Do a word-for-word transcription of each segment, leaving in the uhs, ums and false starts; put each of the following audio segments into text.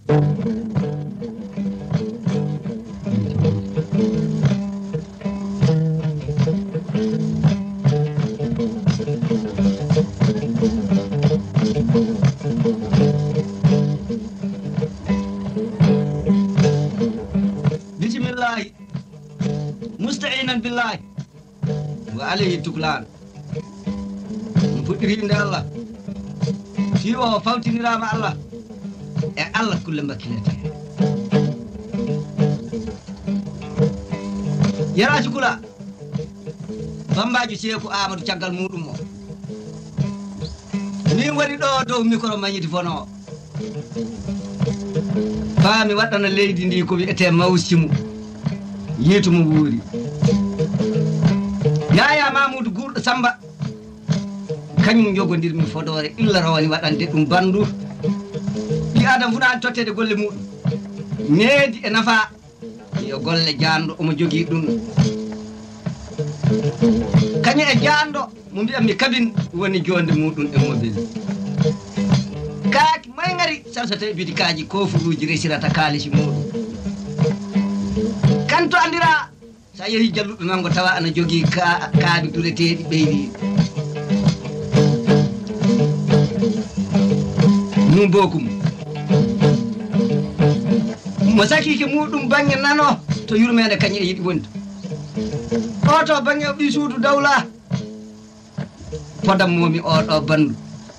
bismillah musta'inan billahi wa alayhi tuklan fuɗɗirinde Allah si o fawtinirama Allah e Allah kulle mbakkilete yaraji kula bambaji Seeku Amadou caggal muɗum o min woni ɗo dow micro mañidi fono faami waɗana leydi ndi ko wiyete mawsimu yiitu mo wuuri Yaya Mamoudou Gourɗo Samba kañum jogodirmi fodore illa rawani waɗande ɗum bandu ɓi adam fuɗani tottede golle muɗum needi e nafa yo golle janɗo omo jogui ɗum kañum e janɗo mo mbiyatmi kabin woni jonde muɗum e mobile kaaki may ngari sarsata bidi kaji kofuruji resirata kaalisi muɗum kanto andira sa yehi jalluɓe mango tawa ana jogui ka kaabi dureteɗi ɓeydi mum bokum mo sakiki muɗum banggue nano to yurmede kañum e yiɗi wonde oto banggue ɓi suudu dawla podam momi oɗo bandu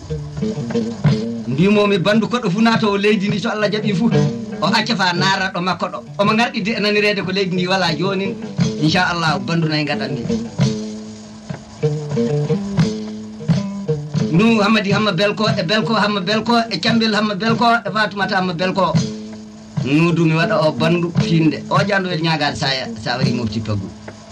mbimomi bandu koɗo fu nato leydi ndi so Allah jaaɓi fu o acca fa naraɗo makko ɗo omo garɗide e nanirede ko leydi ndi wala joni inchallah bandu nayi gaɗanni nu Hamadi Hamma Belko e Belko Hamma Belko e Cambel Hamma Belko e Fatoumata Hamma Belko nudu mi waɗa o bandu finde o jando wel ñagade sa sa wari mofti paggu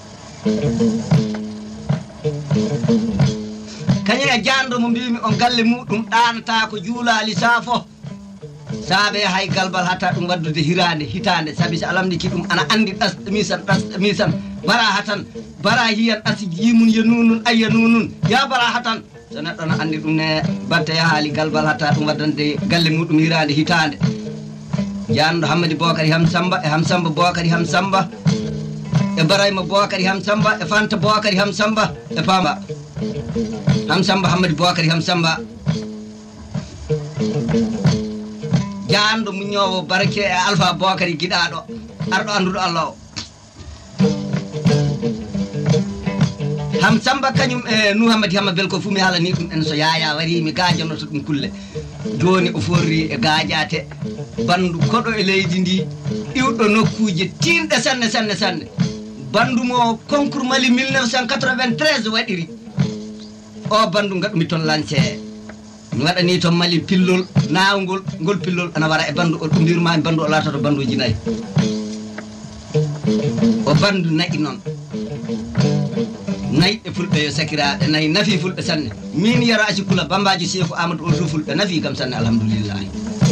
kañum e jando mo mbimi on galle muɗum ɗanata ko juulali saafo saabe hay galbal hatta ɗum waddude hirande hitande sabi so alamdiki ɗum ana andi ɗas misan ɗas misan bara hatan bara hiyan ɗas yimun ya nunun ayya nunun ya bara hatan so neɗɗo no andi ɗum ne batte yahaali galbal hatta ɗum waddande galle muɗum hirande hitande janɗo Hammadi Bokari Ham Samba e Ham Samba Bokari Ham Samba e Barayma Bokari Ham Samba e Fanta Bokari Ham Samba e Pamba Ham Samba Hammadi Bokari Ham Samba janɗo muñowo barake e Alpha Bokari giɗaɗo arɗo anduɗo Allah o Ham Samba kañum e nu Hammadi Hamma Belko fu mi haalani ɗum en so Yaya wari mi gajanoto ɗum kulle joni o forri e gajate bandu koɗo e leydi ndi iwɗo nokkuje tinɗe sanne sanne sanne bandu mo concours Mali mille neuf cent quatre-vingt-treize waɗiri o bandu gaɗumi toon lancé mi waɗani toon Mali pillol nawgol ngol pillol ana wara e bandu o ɗum mbirmami bandu o latoto banduji nayyi o bandu nayi noon nayi e fulɓe yo sakiraɓe nayi nafi fulɓe sanne min yara asikula bambaji Seeku Amadou on du fulɓe nafi kam sanne alhamdoulillahi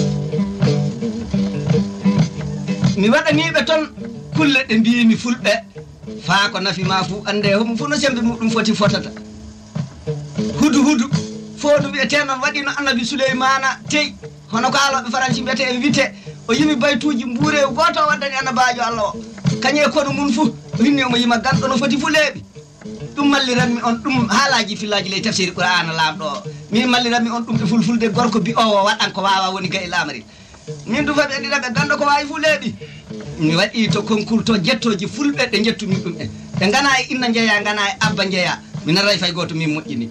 mi waɗaniɓe toon kulle ɗe mbimi fulɓe faa ko nafi ma fu ande homo fu no sembe muɗum foti fotata hudu hudu foodu wiyete noon waɗi no annabi Souleymana tey hono ko aloɓe faransi mbiyete e wite o yimi baytuji mbuure goto o waddani annabajo Allah o kañe kono mum fu hinni omo yima ganɗo no foti fu leeɓi ɗum malliranmi on ɗum haalaji fillaji ley tafsir Qur'ana lamɗo o min malliranmi on ɗum e fulfulde gorko bi o waɗan ko wawa woni ga e lamari min du faɓe ɗiɗaɓe ganndo ko wawi fu leeɓi mi waɗi to concours to jettoji fulɓe ɗe jettumi ɗum en ɓe gana e inna jeeya gana e abba jeeya mi naray fay goto min moƴƴini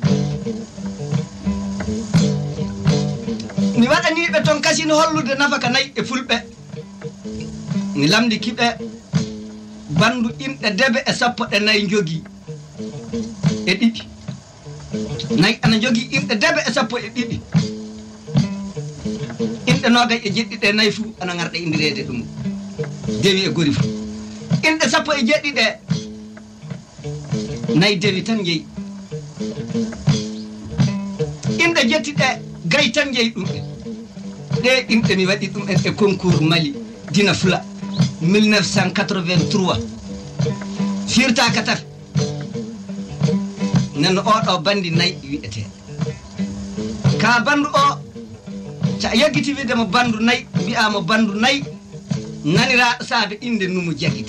mi waɗaniɓe toon kasino hollude nafaka nayyi e fulɓe mi lamdi kiɓe bandu inɗe debe e sappo ɗe nayyi jogui e ɗiɗi nayyi ana jogui inɗe debe e sappo e ɗiɗi inɗe nogay e jeɗɗiɗe nayyi fuu ana garɗe indirede ɗum dewi e gori fuu inɗe sappo e jeɗɗiɗe nayyi dewi tan jeeyi inɗe jettiɗe gay tan jeeyi ɗum ɗe inɗe mi waɗi ɗum en e concours Mali dina fula mille neuf cent quatre-vingt-trois firtaka tati nanno oɗo bandi nayyi wi'ete ka bandu o sa yagiti wiide mo bandu nayi wi'amo bandu nayi naniraɗo saabe inde Numu Jagite.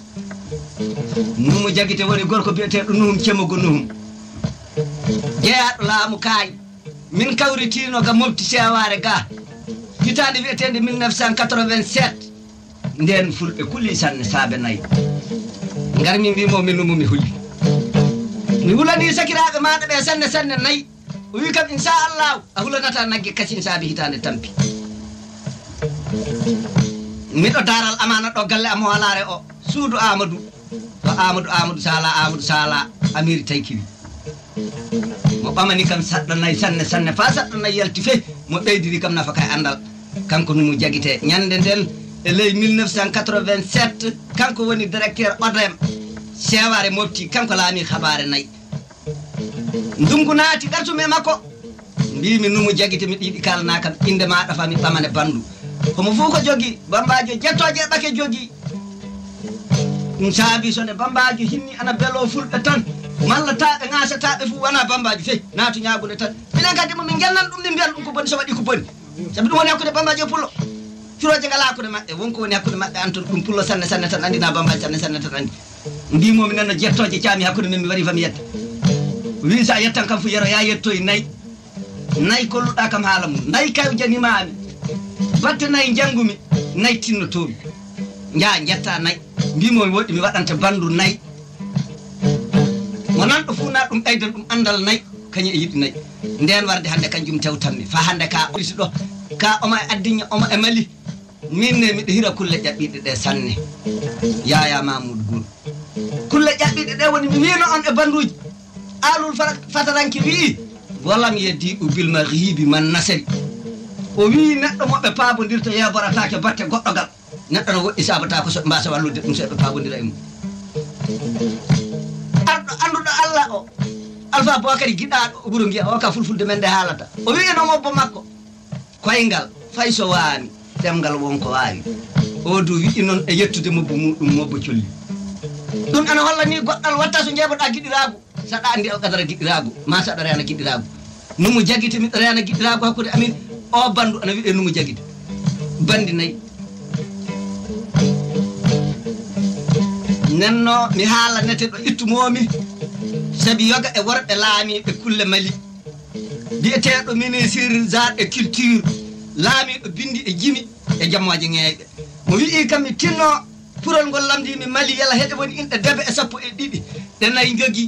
Numu Jagite woni gorko biyeteɗo Nuhum Cemogo Nuhum jeeyaɗo laamu Kaay min kawritino ga mofti seware ga hitande wi'etende mille neuf cent quatre-vingt-sept nden fulɓe kuli sanne saabe nayi ngar min mbimo min Numu mi hulli mi hulani sakiraɓe maɗa ɓe sanne sanne nayi o wi kam inchallahu a hulanata nagge kacin saabi hitande tampi miɗo daral amana ɗo galle am hoolare o suudu Amadou to Amadou Amadou Sala Amadou Sala amiri taykiwi mo ɓamani kam saɗɗo nayi sanne sanne fa saɗɗo nayi yalti fe mo ɓeydiri kam nafa kay andal kanko Numu Jagite ñande nden e ley mille neuf cent quatre-vingt-sept kanko woni directeur odem seware mofti kanko laami habare nayi ndungu naati ɗartumi makko mbimi Numu Jagite mi ɗiɗi kalana kam inde maɗa fa mi ɓamane bandu komo fof ko jogi bambajo jettoje e ɓake jogi ɗum saabi sone bambajo hinni ana belo fulɓe tan malla taɓe gasataɓe fof wona bambajo fe naatu ñagude tan minen kadi momin gelnan ɗum ɗi mbiyan ɗum ko boni so waɗi ko boni saabi ɗum woni hakkude bambajo e pullo curoje ngala hakkude maɓɓe wonko woni hakkude maɓɓe anton ɗum pullo sanne sanne tan andina bambajo sanne sanne tan andi mbimomi nanno jettoje caami hakkude min mi waɗi fami yetta wi sa yettan kam fo yero ya yettoye nayyi nayyi kolluɗa kam haala mum nayyi kaw janimami batte nayyi janggumi nayyi tinnotomi jaa jetta nayyi mbimomi woɗɗi mi waɗanta bandu nayyi mo nanɗo fuu na ɗum ɓeydan ɗum andal nayyi kañum e yiɗi nayyi nden warde hande kanjum tewtanmi fa hande ka ɓurti ɗo ka oma e addinña oma e Mali min ne miɗo hira kulle ƴaɓɓiɗe ɗe sanne Yaya Mamoudou Goul kulle ƴaɓɓiɗe ɗe woni mi wino on e banduji alul fataranke wi walam yeddi u bil maghibi man nasari o wi neɗɗo moɓe paabodirta yeɓoratake batte goɗɗogal neɗɗo no woɗɗi sabata ko so mbasa wallude ɗum so ɓe paabodira e mum arɗo anduɗo Allah o Alpha Bokary giɗaɗo ɓuuro giya o ka fulfulde men nde haalata o wi eno mobbo makko koyngal fay so waami ɗemgal wonko wawi o du wiɗi noon e yettude mobbo muɗum mobbo colli ɗum ana holla ni goɗɗal watta so jeeɓoɗa giɗiragu saɗa andi o kadara giɗiragu ma saɗa reana giɗiragu Numu Jagite miɗo reana giɗiragu hakkude amin o bandu ana wiɗe Numu Jagite bandi nayyi nenno mi haala nete ɗo ittumomi sabi yoga e worɓe laamiɓe kulle Mali biyeteɗo ministre zar e culture laamiɗo bindi e jimi e jammoje ŋeeƴe mo wii kam mi tinno purol ngol lamdimi Mali yala heɗe woni inɗe debe e sappo e ɗiɗi ɗe nayyi jogi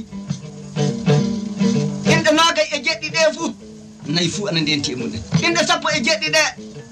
inɗe nogay e jeɗɗi ɗe fuu nayyi fuu ana ndenti e muɗum inɗe sappo e jeɗɗi ɗe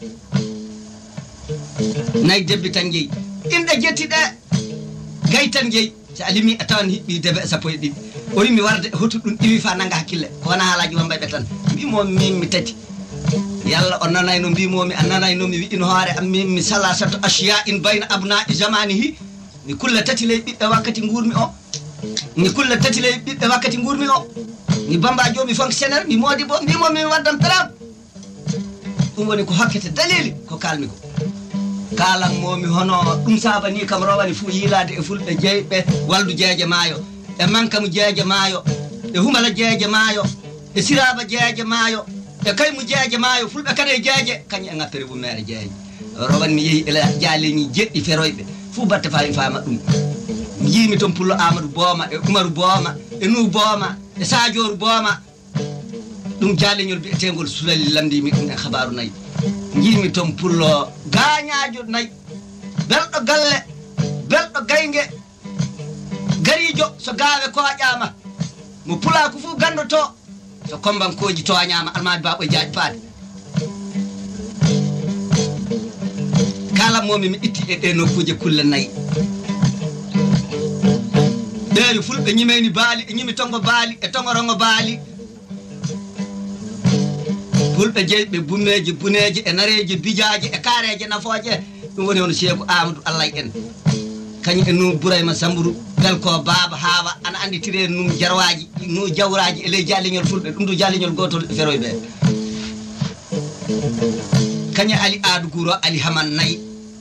nayyi debbi tan jeeyi inɗe jetti ɗe gay tan jeeyi so a limi a tawan hiɓɓi debe e sappo e ɗiɗi o wi mi warde hotu ɗum iwi fa nanga hakkille ko wona haalaji wambayɓe tan mbimomi min mi tati yalla o nanayno mbimomi a nanayno mi wi'ino hoore am min mi salasatu ashiya in bayna abna'i zamanihi mi kulle tati ley ɓiɓɓe wakkati gurmi o mi kulle tati ley ɓiɓɓe wakkati gurmi o mi bambajo mi fonctionnaire mi moodi bo mbimomi mi waddam plan ɗum woni ko hokkete dalili ko kalmi ko kalanmomi hono ɗum sabani kam rowani fuu yiilade e fulɓe jeyɓe waldu jeeje maayo e mankamu jeeje maayo e humala jeeje maayo e siraba jeeje maayo e kaymu jeeje maayo fulɓe kadi e jeeje kañum e ŋappere bumere jeeje rowan mi yeehi ela jaaleñi jeɗɗi feroyɓe fuu batte fami fama ɗum mi yiimi toon pullo Amadou Booma e Umaru Booma e Nuhu Booma e Sadioru Booma ɗum jaaleñol bi'etegol Sulali lamdimi ɗum e habaru nayyi jiimi toon pullo gañajo nayyi belɗo galle belɗo gayge garijo so gaawe koƴama mo pulaku fuu gandoto so kombankoji toñama almami baɓo e jaaƴ paade kala momi mi itti e ɗe nokkuje kulle nayyi ɓeeri fulɓe ñimeni baali e ñimi tongo baali e tongorongo baali fulɓe jeyɓe bummeji buneji e nareji bijaji e kareje nafoje ɗum woni hono Cheikhu Amadou Allah en kañum e Nuhu Bourayma Samburu belko Baba Hawa ana anditire num jarwaji nu jawraji e ley jaliñol fulɓe ɗum ɗo jaliñol gotol feroyɓe kañum Ali Adou Gouro Ali Haman nayyi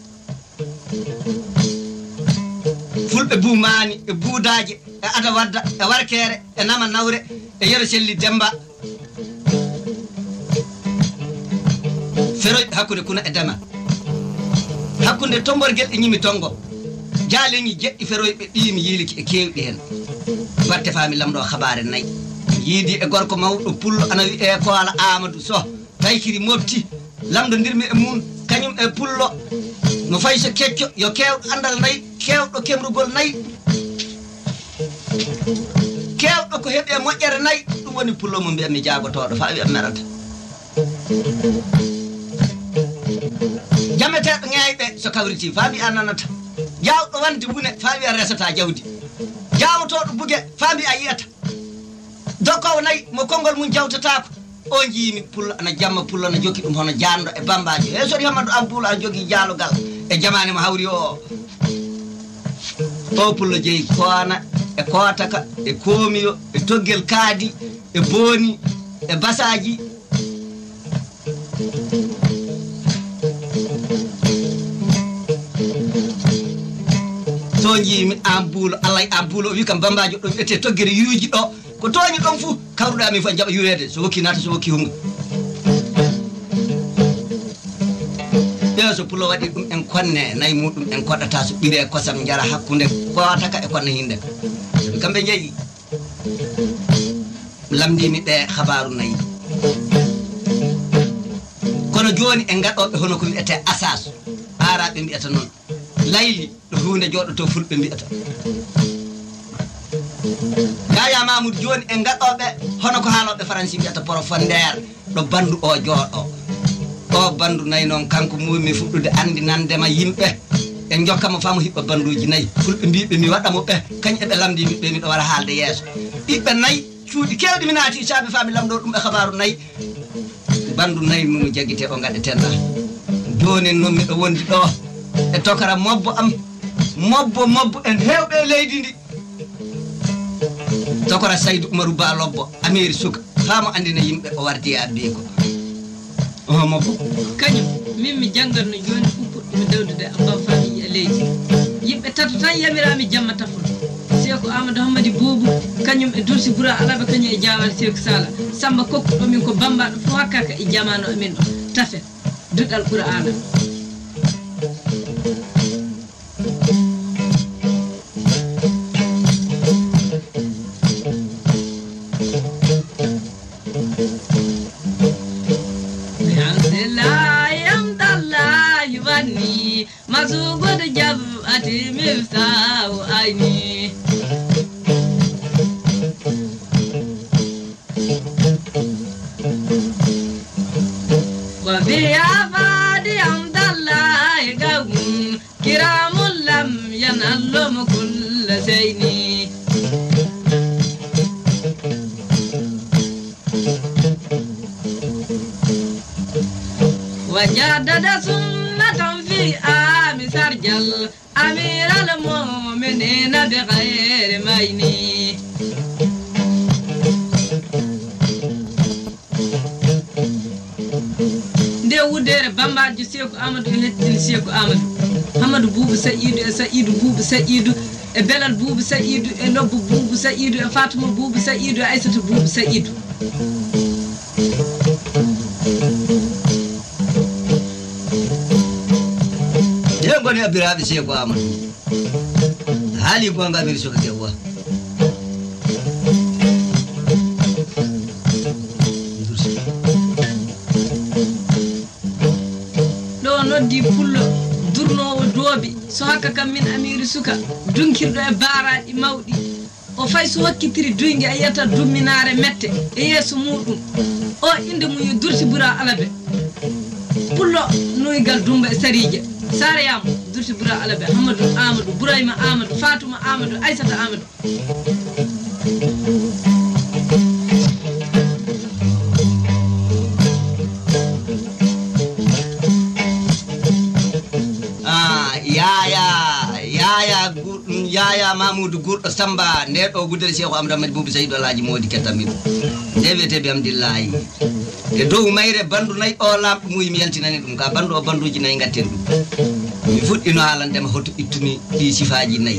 fulɓe Boumani e Buudaje e Ada Wadda e Warkere e Nama Nawre e Yero Selli Demba feroy hakkunde kuna e dama hakkunde tomborgel e nyimi tongo jaaleñi jeɗɗi feroyɓe ɗimi yiliki e kewɗi hen batte fami lamɗo habare nayyi yiidi e gorko mawɗo pullo ana wi e ko ala Amadou Sow taykiri mofti lamɗo ndirmi e mum kañum e pullo no fayi so kecco yo kewɗo andal nayyi kewɗo kemrugol nayyi kewɗo ko heeɓe moƴƴere nayyi ɗum woni pullo mo mbiyami jagotoɗo fa wiya merata jameteɗo ŋeeyɓe so kawriti fa mbiya nanata jawɗo wande wune fa wiya resata jawdi jawotoɗo bugue fa mbiya yiyata dokkowo nayyi mo konngol mum jawtatako o jiimi pullo ana jamma pullo ana jokki ɗum hono janɗo e bambaji e sori Hamadou Ampoule ana jogui jaalogal e jamane mo hawri o o pullo jeeyi koona e kootaka e koomiyo e toggel kaadi e booni e basaji so jiimi Ampoule Allah e Ampoule o wi kam bambaji ɗo ete toggere yuuji ɗo ko toñi ɗon fu kawruɗami fof jaɓa yuwede so wokki nata so wokki hunga ɓe so pullo waɗi ɗum en konne nayi muɗum en koɗɗata so ɓiire kosam jara hakkude kootaka e konne hinde ka sabi kamɓe jeeyi lamdimi ɓe habaru nayyi kono joni e gaɗoɓe hono ko wiyete asas araɓe mbiyata noon layli ɗo hunde joɗoto fulɓe mbiyata Yaya Mamoudou joni e gaɗoɓe hono ko haaloɓe Faransi mbiyata profondeur ɗo bandu o jooɗo o bandu nayyi noon kanko mumi fuɗɗude andinandema yimɓe e jokkamo famo hiɓɓa banduji nayyi fulɓe mbiɓe mi waɗamo ɓe kañ eɓe lamdimi ɓe miɗo wara haalde yeeso ɓiɓɓe nayyi cuuɗi kewɗi mi naati saabi fami lamɗo ɗum e habaru nayyi bandu nayyi mumi jaguite o gaɗetenɗa joni noon miɗo wondi ɗo e tokara mobbo am mobbo mobbo en hewɓe leydi ndi tokora Saydou Umarou Ba Lobbo Amiri Suka famo andina yimɓe o wardiya be ko o mobbo kañum min mi janggatno joni fuɗɗumi dewdude abban fami e leydi yimɓe tato tan yamirami jamma tafol Seko Amadou Hammadi Boubou kañum e Dursi Boura Alaɓe kañum e Diawal Seko Sala Samba kokkuɗo min ko bambaɗo fo hakkaka e jamano amin ɗo tafe duɗal Boura Alaɓe Mazugod jab ati miftahu aini wa bi afadi amdallahi gawun kiramul lam yanallum kull zayni wajadada sunnatan fi ami sarjal amiral mu'minina bi ghairi mayni nde wudere bambaji Seko Amadou hettini Seko Amadou Hamadou Boubou Saïdou e Saïdou Boubou Saïdou e Belal Boubou Saïdou e Lobbo Boubou Saïdou e Fatima Boubou Saïdou e Aïssatou Boubou Saïdou goni abiraɓe Seko Amadou haali gonga Amiri Suka kewa ɗo noddi pullo durnowo doobi so hakka kam min Amiri Suka dunkirɗo e baraɗi mawɗi o fay so wakkitiri duygue a yiyata dumminare mette e yeeso muɗum o inde mum yo Dursi Boura Alaɓe pullo noygal Dumba e Sarije Sarayam Dursi Boura Alaɓe Hamadou Amadou Bourayma Amadou Fatouma Amadou Aïssata Amadou ah yaya yaya yaya Mamoudou Gourɗo Samba nde ɗo guddere Seko Amadou Hammadi Boubou Saïdou alaji modi kettami ɗum nde wiyete Hamdillahi e dow mayre bandu nayyi o lamɗo muyi mi yaltinani ɗum ka bandu o banduji nayyi gatten ɗum mi fuɗɗino haalandema hoto ittumi ɗi sifaji nayyi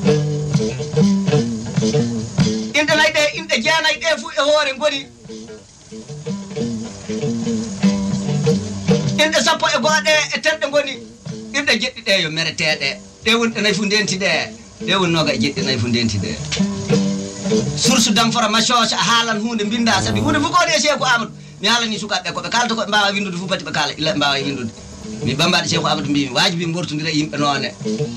inɗe nayyi ɗe inɗe jeenayyi ɗe fuu e hoore goni inɗe sappo e goɗe e terɗe goni ɗirɗe jeɗɗi ɗe yo mereteɗe ɗe woni ɗe nayi fu ndenti ɗe ɗe woni noga e jeɗɗi nayi fu ndenti ɗe source d'information so a haalan hunde binda sabi hunde fof ko waɗi e Cheikhu Amadou mi haalani sukaɓe koɓe kalata koɓe mbawa windude fof pati ɓe kaala illa ɓe mbawa windude mi bambaɗe Cheikhu Amadou mbimi wajibi bortodira e yimɓe noone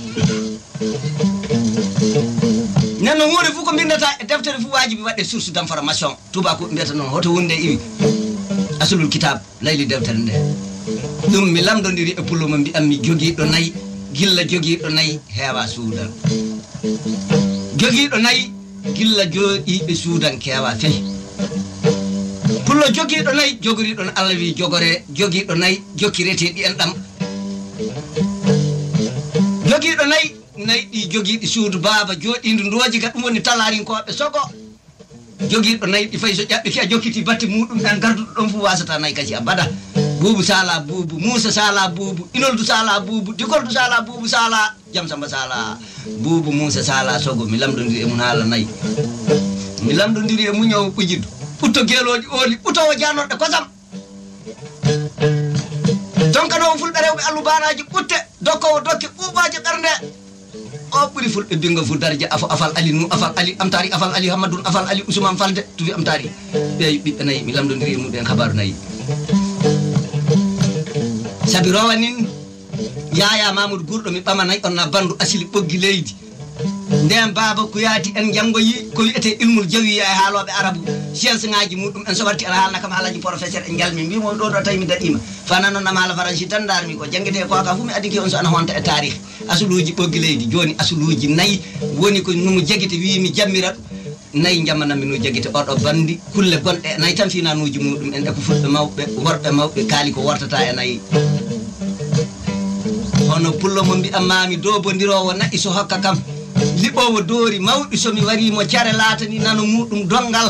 nenno hunde fof ko bindata e deftere fof wajibi waɗe source d'information tubakoɓe mbiyata noon hoto wonde iwi asulul kitab layli deftere nde ɗum mi lamdodiri e pullo mo mbiyam mi joguiɗo nayyi gilla joguiɗo nayyi heewa suudan joguiɗo nayyi gilla jooɗiɓe suudan keewa feyi pullo joguiɗo nayyi jogoriɗo no Allah wi jogore joguiɗo nayyi jokkireteɗi en ɗam joguiɗo nayyi nayyi ɗi joguiɗi suudu baaba jooɗidu ndoji ka ɗum woni talarinkoɓe sogo joguiɗo nayyi ɗi fayi so ƴaɓɓi ki a jokkiti batte muɗum en garduɗo ɗon fof wasata nayyi kasi a mbaɗa buubu sala buubu Moussa sala buubu inoldu sala buubu dikoldu sala buubu sala jam samba sala buubu Moussa sala sogo mi lamdodiri e mun haala nayyi mi lamdodiri e muñowo ɓujiddu ɓutto geeloɗi ooli ɓutowo janoɗe kosam donkanowo fulɓe rewɓe allubanaji ɓutte dokkowo dokke ɓuuɓaji ɓernde o ɓuri fulɓe bingo fu darja afo afal ali nu afal ali amtari afal ali hammadoun afal ali ousmane falde tufi amtari ɓeyi ɓiɓɓe nayyi mi lamdodiri e muɗen habaru nayyi sabi rowanin yaya mamoudou gurɗo mi ɓamanay on na bandu asili ɓoggi leydi nden baba ko yaati en janggoyi ko wiyete ilmul jawi e haaloɓe arabu science ngaji muɗum en so warti ala haalna kam haalaji professeur en jalmi mbimo ɗo ɗo tawi mi daɗima fana noon nam haala faransi tan darmi ko jangguete koka fu mi adiki on so ana honta e tarih asuluji ɓoggi leydi joni asuluji nayyi woni ko numo jaguite wimi jammira nayyi jammanami no jaguite oɗo bandi kulle gonɗe nayyi tan finanuji muɗum en e ko fulɓe mawɓe worɓe mawɓe kaali ko wortata e nayyi hono pullo mo mbiyam mami dobodirowo nayi so hokka kam liɓowo doori mawɗi somi warimo care laatani nano muɗum dongal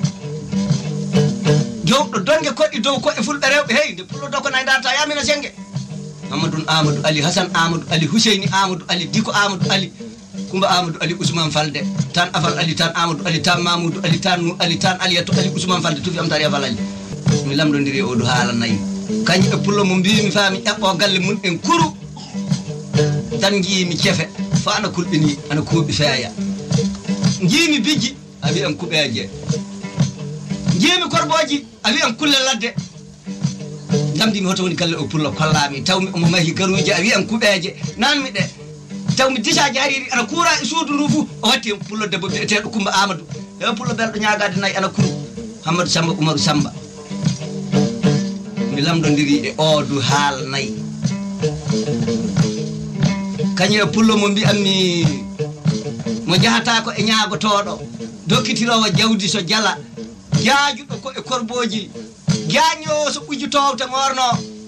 jowɗo donge koɗɗi dow koɗe fulɓe rewɓe hey nde pullo dokko nayi darta yamina senge Mamadou Amadou Ali Hassan Amadou Ali Husseini Amadou Ali Diko Amadou Ali Kumba Amadou Ali Ousmane Falde tan afal Ali tan Amadou Ali tan Mamoudou Ali tan Nu Ali tan Aliyatou Ali Ousmane Falde tufi amtari afal Ali mi lamdodiri o do haala nayyi kañum e pullo mo mbimi faami ƴaɓɓo galle mun en kuru tan jiimi cefe fa ana kulɓini ana kuuɓi feeya jiimi bijji a wi en kuɓeeje jiimi korboji a wi en kulle ladde lamdimi hoto woni galle o pullo kollami tawmi omo mahi garuji a wi en kuɓeeje nanmi ɗe tawmi disaji hariri ana kuura e suudu ndu fuu o watti pullo debbo biyeteɗo Coumba Amadou e pullo belɗo ñagade nayyi ana kuru Hammadou Samba Oumarou Samba mi lamdodiri e odu haal nayyi kañum e pullo mo mbiyatmi mo jahata ko e ñaagotoɗo dokkitirowo jawdi so jala jaajuɗo ko e korboji jañowo so ɓujjutowo te ngorno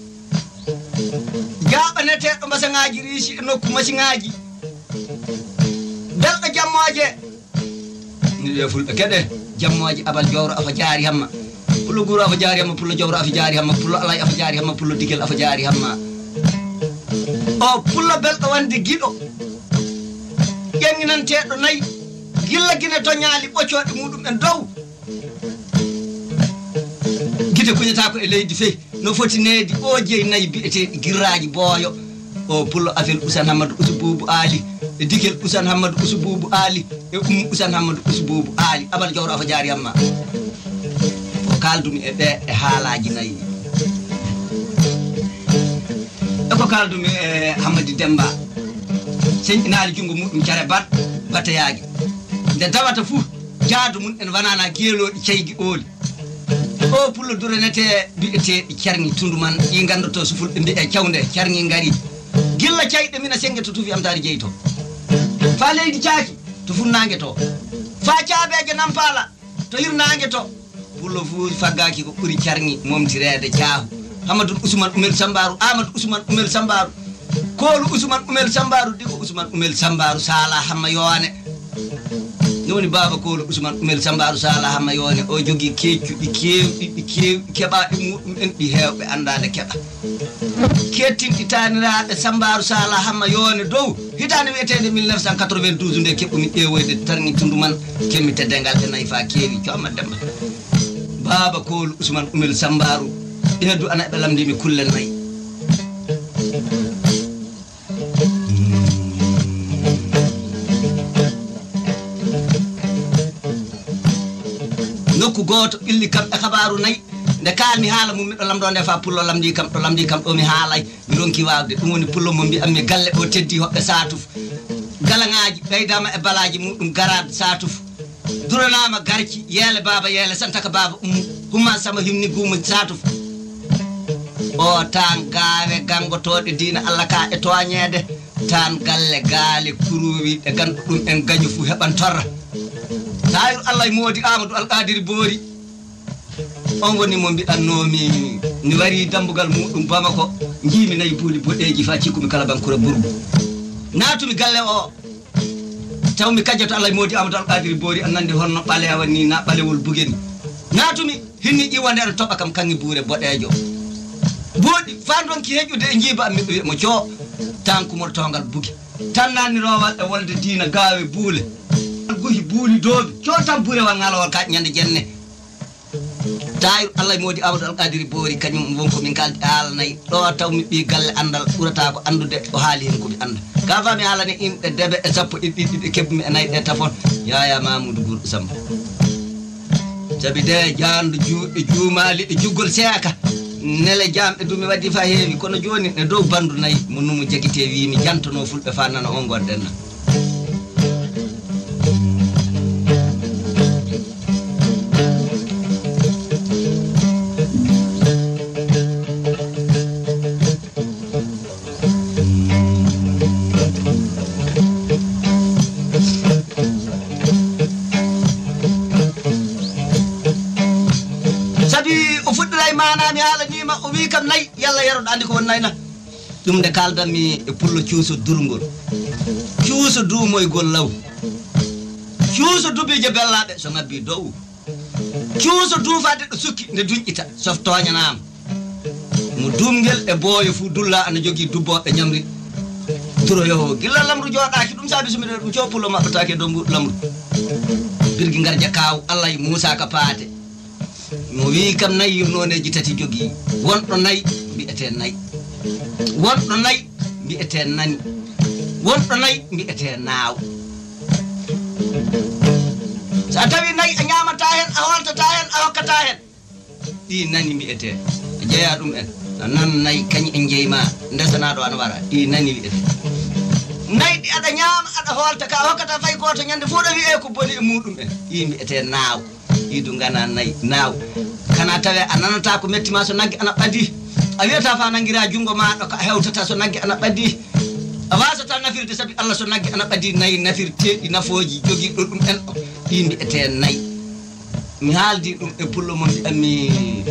jaɓaneteɗo mbasaŋaji riisi e nokku masiŋaji belɗo jammoje ni wiye fulɓe keɗe jammoje abal jowro afa jaari hamma pullo guuro afa jaari hamma pullo jowro afa jaari hamma pullo alay afa jaari hamma pullo digel afa jaari hamma o pullo belɗo wande giɗo ƴeŋŋinanteɗo nayyi gilla guine toñaali ɓoccoɗe muɗum en dow guite kuñata ko e leydi feyi no foti needi o jeeyi nayyi biyeteɗi girraji booyo o pullo afel Ousane Hammadou Ousou Boubou Ali e digel Ousane Hammadou Ousou Boubou Ali e um Ousane Hammadou Ousou Boubou Ali abal jawro afa jaari hamma ko kaldumi e ɓe e haalaji nayyi eko kaldumi e Hamadi Demba señɗinaali junngo muɗum care bat batayaji nde dawata fuu jaadu mum en wanana geeloɗi ceygi ooli o pullo duranete biyeteɗi carŋi tunduman ɗi gandoto so fulɓe mbiye cawnde carŋi ngari gilla cayɗe mina senge to tufi amtari jeyi to fa leydi caaki to funnangue to fa caabeje nampala to hirnangue to pullo fuu faggaki ko ɓuuri carŋi momtirede caahu Hamadou Ousmane Oumel Sambarou Amadou Ousmane Oumel Sambarou Koolu Ousmane Oumel Sambarou Diko Ousmane Oumel Sambarou Sala Hamma Yoone noni baba Koolu Ousmane Oumel Sambarou Sala Hamma Yoone o jogui keccu ɗi kewɗi ɗi kew keɓa e muɗum en ɗi hewɓe andade keɓa kettinɗi taniraɓe Sambarou Sala Hamma Yoone dow hitande wiyetede mille neuf cent quatre-vingt-douze nde keɓɓumi ƴeewoyde tarni tundu man kemmi teddengal e nayyi fa keewi coama demba baba Koolu Ousmane Oumel Sambarou eedu ana ɓe lamdimi kulle nayyi nokku goto illi kam e kabaru nayi nde kalmi haala mum miɗo lamɗo nde fa pullo lamdi kam ɗo lamdi kam ɗo mi haalay mi ronki wawde ɗum woni pullo mo mbi'ammi galle o teddi hoɓɓe satuf galangaji ɓeydama e balaji muɗum garade satuf duranama garci yeele baba yeele santaka baba ummu humma sama himni gumo satuf o tan gawe gangotoɗe diina Allah ka e toñede tan galle gaale kuruwi e gandu ɗum en gañu fu heɓan torra tayiru Allah moodi Amadou Alqadiri Boori on woni mo mbiɗannomi ni wari dambugal muɗum Bamako jiimi nayi buuli boɗeji fa cikkumi kala bankura burgu natumi galle o tawmi kajjato Allah moodi Amadou Alqadiri Boori annande honno ɓalewa ni na ɓalewol bugeni natumi hinni ƴiwande aɗa toɓa kam kangi buure boɗejo boɗi fa donki heƴude e jiiba am miɗo wiyamo coo tan kumor tongal bugi tan nanni rowal e wolde diina gawe buule guhi buuli doobi coo tan buurewal ngalowal ka ñande jenne tayiru Allah moodi Amadou Alqadiri Boori kañum wonko min kaldi haalanayi ɗo taw mi ɓi galle andal ɓurata ko andude o haali hen komi anda ka fami haalani imɓe debe e sappo e ɗiɗi ɗe kebbumi e nayyi ɗe tafon Yaya Mamoudou Gourɗo Samba sabi de jandu juuɗe juumali e juggol seeka nele jamɓe dumi waddi fa heewi kono joni e dow bandu nayyi mo numu jaguite wimi jantono fulɓe fa nana o gonɗenna manami haalanima o wi kam nayi yalla yaroɗo andi ko won nayna ɗum nde kaldanmi e pullo cuuso durgol cuuso duumoygol law cuuso dubije bellaɓe so ngabbi dow cuuso duufade ɗo sukki nde duñƴita sof toñanama mo dumgel e booyo fu dulla ana jogui dubboɓe ñamri turoyoho gilla lamru jooɗaki ɗum saabi somiɗe ɗum co pullo maɓɓatake dow mbuɗo lamru birgui garja kaw Allah e Moussa ka paate mo wi kam nayi yumnoneji tati jogui wonɗo nayi mbiyete nayi wonɗo nayi mbiyete nani wonɗo nayi mbiyete naaw sa tawi nayi a ñamata hen a holtata hen a hokkata hen ɗi nani mbiyete jeeya ɗum en nan nayi kañi en jeyma ndesanaɗo ana wara ɗi nani wiyete nayi ɗi aɗa ñama aɗa holta ka hokkata fay goto ñande fof ɗo wiye ko boni e muɗum en ɗi mbiyete naaw idu ngana nayi naaw kana tawe a nanata ko mettima so nagge ana ɓadi a wiyata fa nanguira jungo maɗo ko a hewtata so nagge ana ɓadi a wasata nafirde saabi Allah so nagge ana ɓadi nayi nafirteɗi nafoji jogui ɗo ɗum en o ɗi mbiyete nayi mi haaldi ɗum e pullo mo mbiyanmi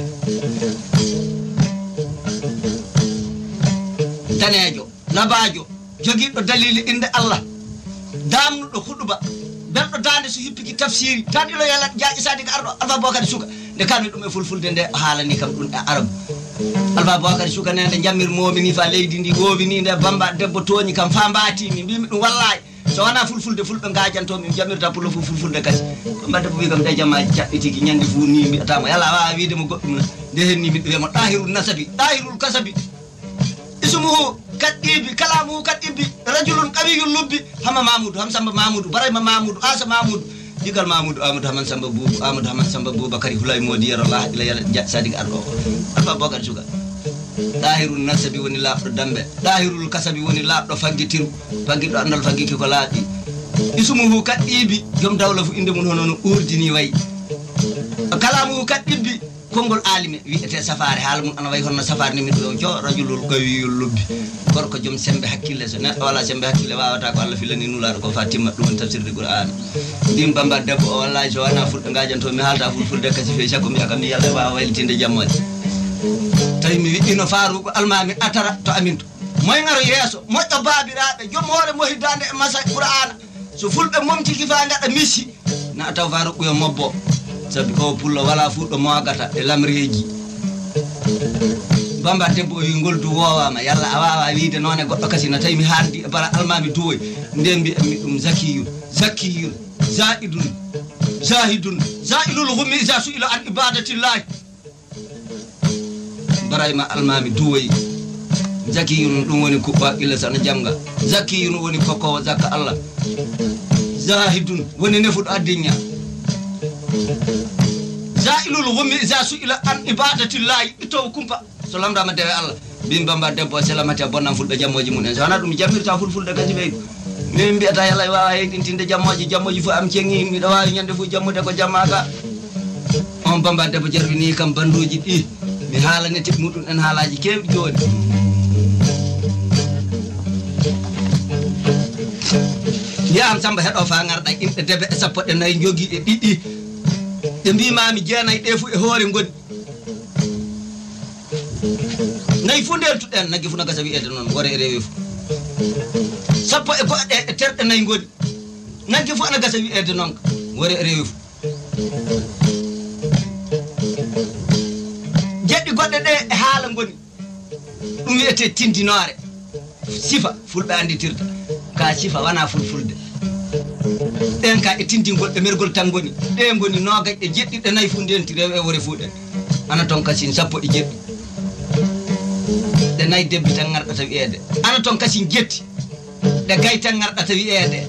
danejo nabajo joguiɗo dalili inde Allah damnuɗo huɗuba belɗo dande so hippiki tafsiri tan ilo yalla jaaƴi sadi ko arɗo Alpha Boubacar Suka nde kalmi ɗum e fulfulde nde haalani kam ɗum e arabe Alpha Boubacar Suka nde nde jammirmomi ni fa leydi ndi wowi ni nde bamba debbo tooñi kam fa mbatimi mbimi ɗum wallahi so wona fulfulde fulɓe gajantomi mi jammirta pullo fu fulfulde kasi bamba debbo wi kam nde jammaji jaɓɓi tigi ñande fu ni mbiyatamo yalla wawa wiidemo goɗɗum na nde henni miɗo wiyamo ɗahirul nasabi ɗahirul kasabi ismuhu kadɗibi kalamuhu kadɗibi rajulun qawiyul lubbi hama Mamoudou ham Samba Mamoudou Barayma Mamoudou Asa Mamoudou digal Mamoudou Amadou Haman Samba Boubou Amadou Haman Samba Boubakari Hulay modi yaro la ila yalla sadik ardo Alpha Boubacar Suka dahirun nasabi woni labɗo dambe dahirul kasabi woni labɗo faggitiru faggiɗo andal faggiki ko laaɓi ismuhu kadɗibi joom dawla fu inde mun hono no urdini way kalamuhu kadɗibi kongol alime wi'ete safare haala mum ana way honno safare ni miɗo jo rajulul qawiyul lubbi gorko joom sembe hakkille so neɗɗo wala sembe hakkille wawata ko Allah filani nulaɗo ko fa timma ɗum tafsirde Qur'an ɗin bamba debbo o wallahi so wona fulɓe gajanto mi haalta fulfulde kasi fe sakko mbiya kam mi yalla wawa waylitinde jammode tawi mi wiɗɗino faruko almami atara to aminto moye ngaro yeeso moƴƴo babiraɓe joom hoore mohidande e masa Qur'ana so fulɓe momtiki fa gaɗa missi na taw faruko yo mobbo sabi o pullo wala fuɗɗo mogata e lamreji bamba debbo wi goldu wowama yalla a wawa wiide noon e goɗɗo kasi no tawi mi haaldi e bara almami duwoy nden mbiyatmi ɗum zakiyun zakiyun zaidun zahidun zailul humi isa suila an ibadatillahi barayma almami duwoy zakiyun ɗum woni kuɓɓa illa sana janga zakiyun woni kokowo zakka Allah zahidun woni nefuɗo addinya zailul ghummi iza su'ila an ibadatillahi ito kumpa so lamdama dewe Allah bin bamba debbo selamati bonnan fulɓe jammoji mun en so wana ɗum jammirta fulfulde kasi ɓeydu min mbiyata yalla wawa heydintinde jammoji jammoji fof am cengi miɗo wawi ñande fof jammude ko jammaga on bamba debbo jarbini kam banduji ɗi mi haalane tib muɗum en haalaji kewɗi joni yam samba heɗo fa garɗa inɗe debe e sappo ɗe nayyi jogui e ɗiɗɗi ɗe mbimami jeenayyi ɗe fo e hoore goni nayi fu ndeltuɗen nagui fu no gasa wiyede noon wore e rewi fu sappo e goɗɗe e terɗe nayyi goni nagui fu ana gasa wiyede noon wore e rewi fu jeɗɗi goɗɗe ɗe e haala goni ɗum wiyete tindinore sifa fulɓe anditirta ka sifa wana fulfulde ɗen ka e tindingol ɗe mergol tan goni ɗe goni nogay ɗe jeɗɗiɗe nayyi fu ndenti rew e wore fuuɗen ana toon kasin sappo e jeɗɗi ɗe nayyi debbi tan garɗata wiyede ana toon kasin jetti ɗe gay tan garɗata wiyede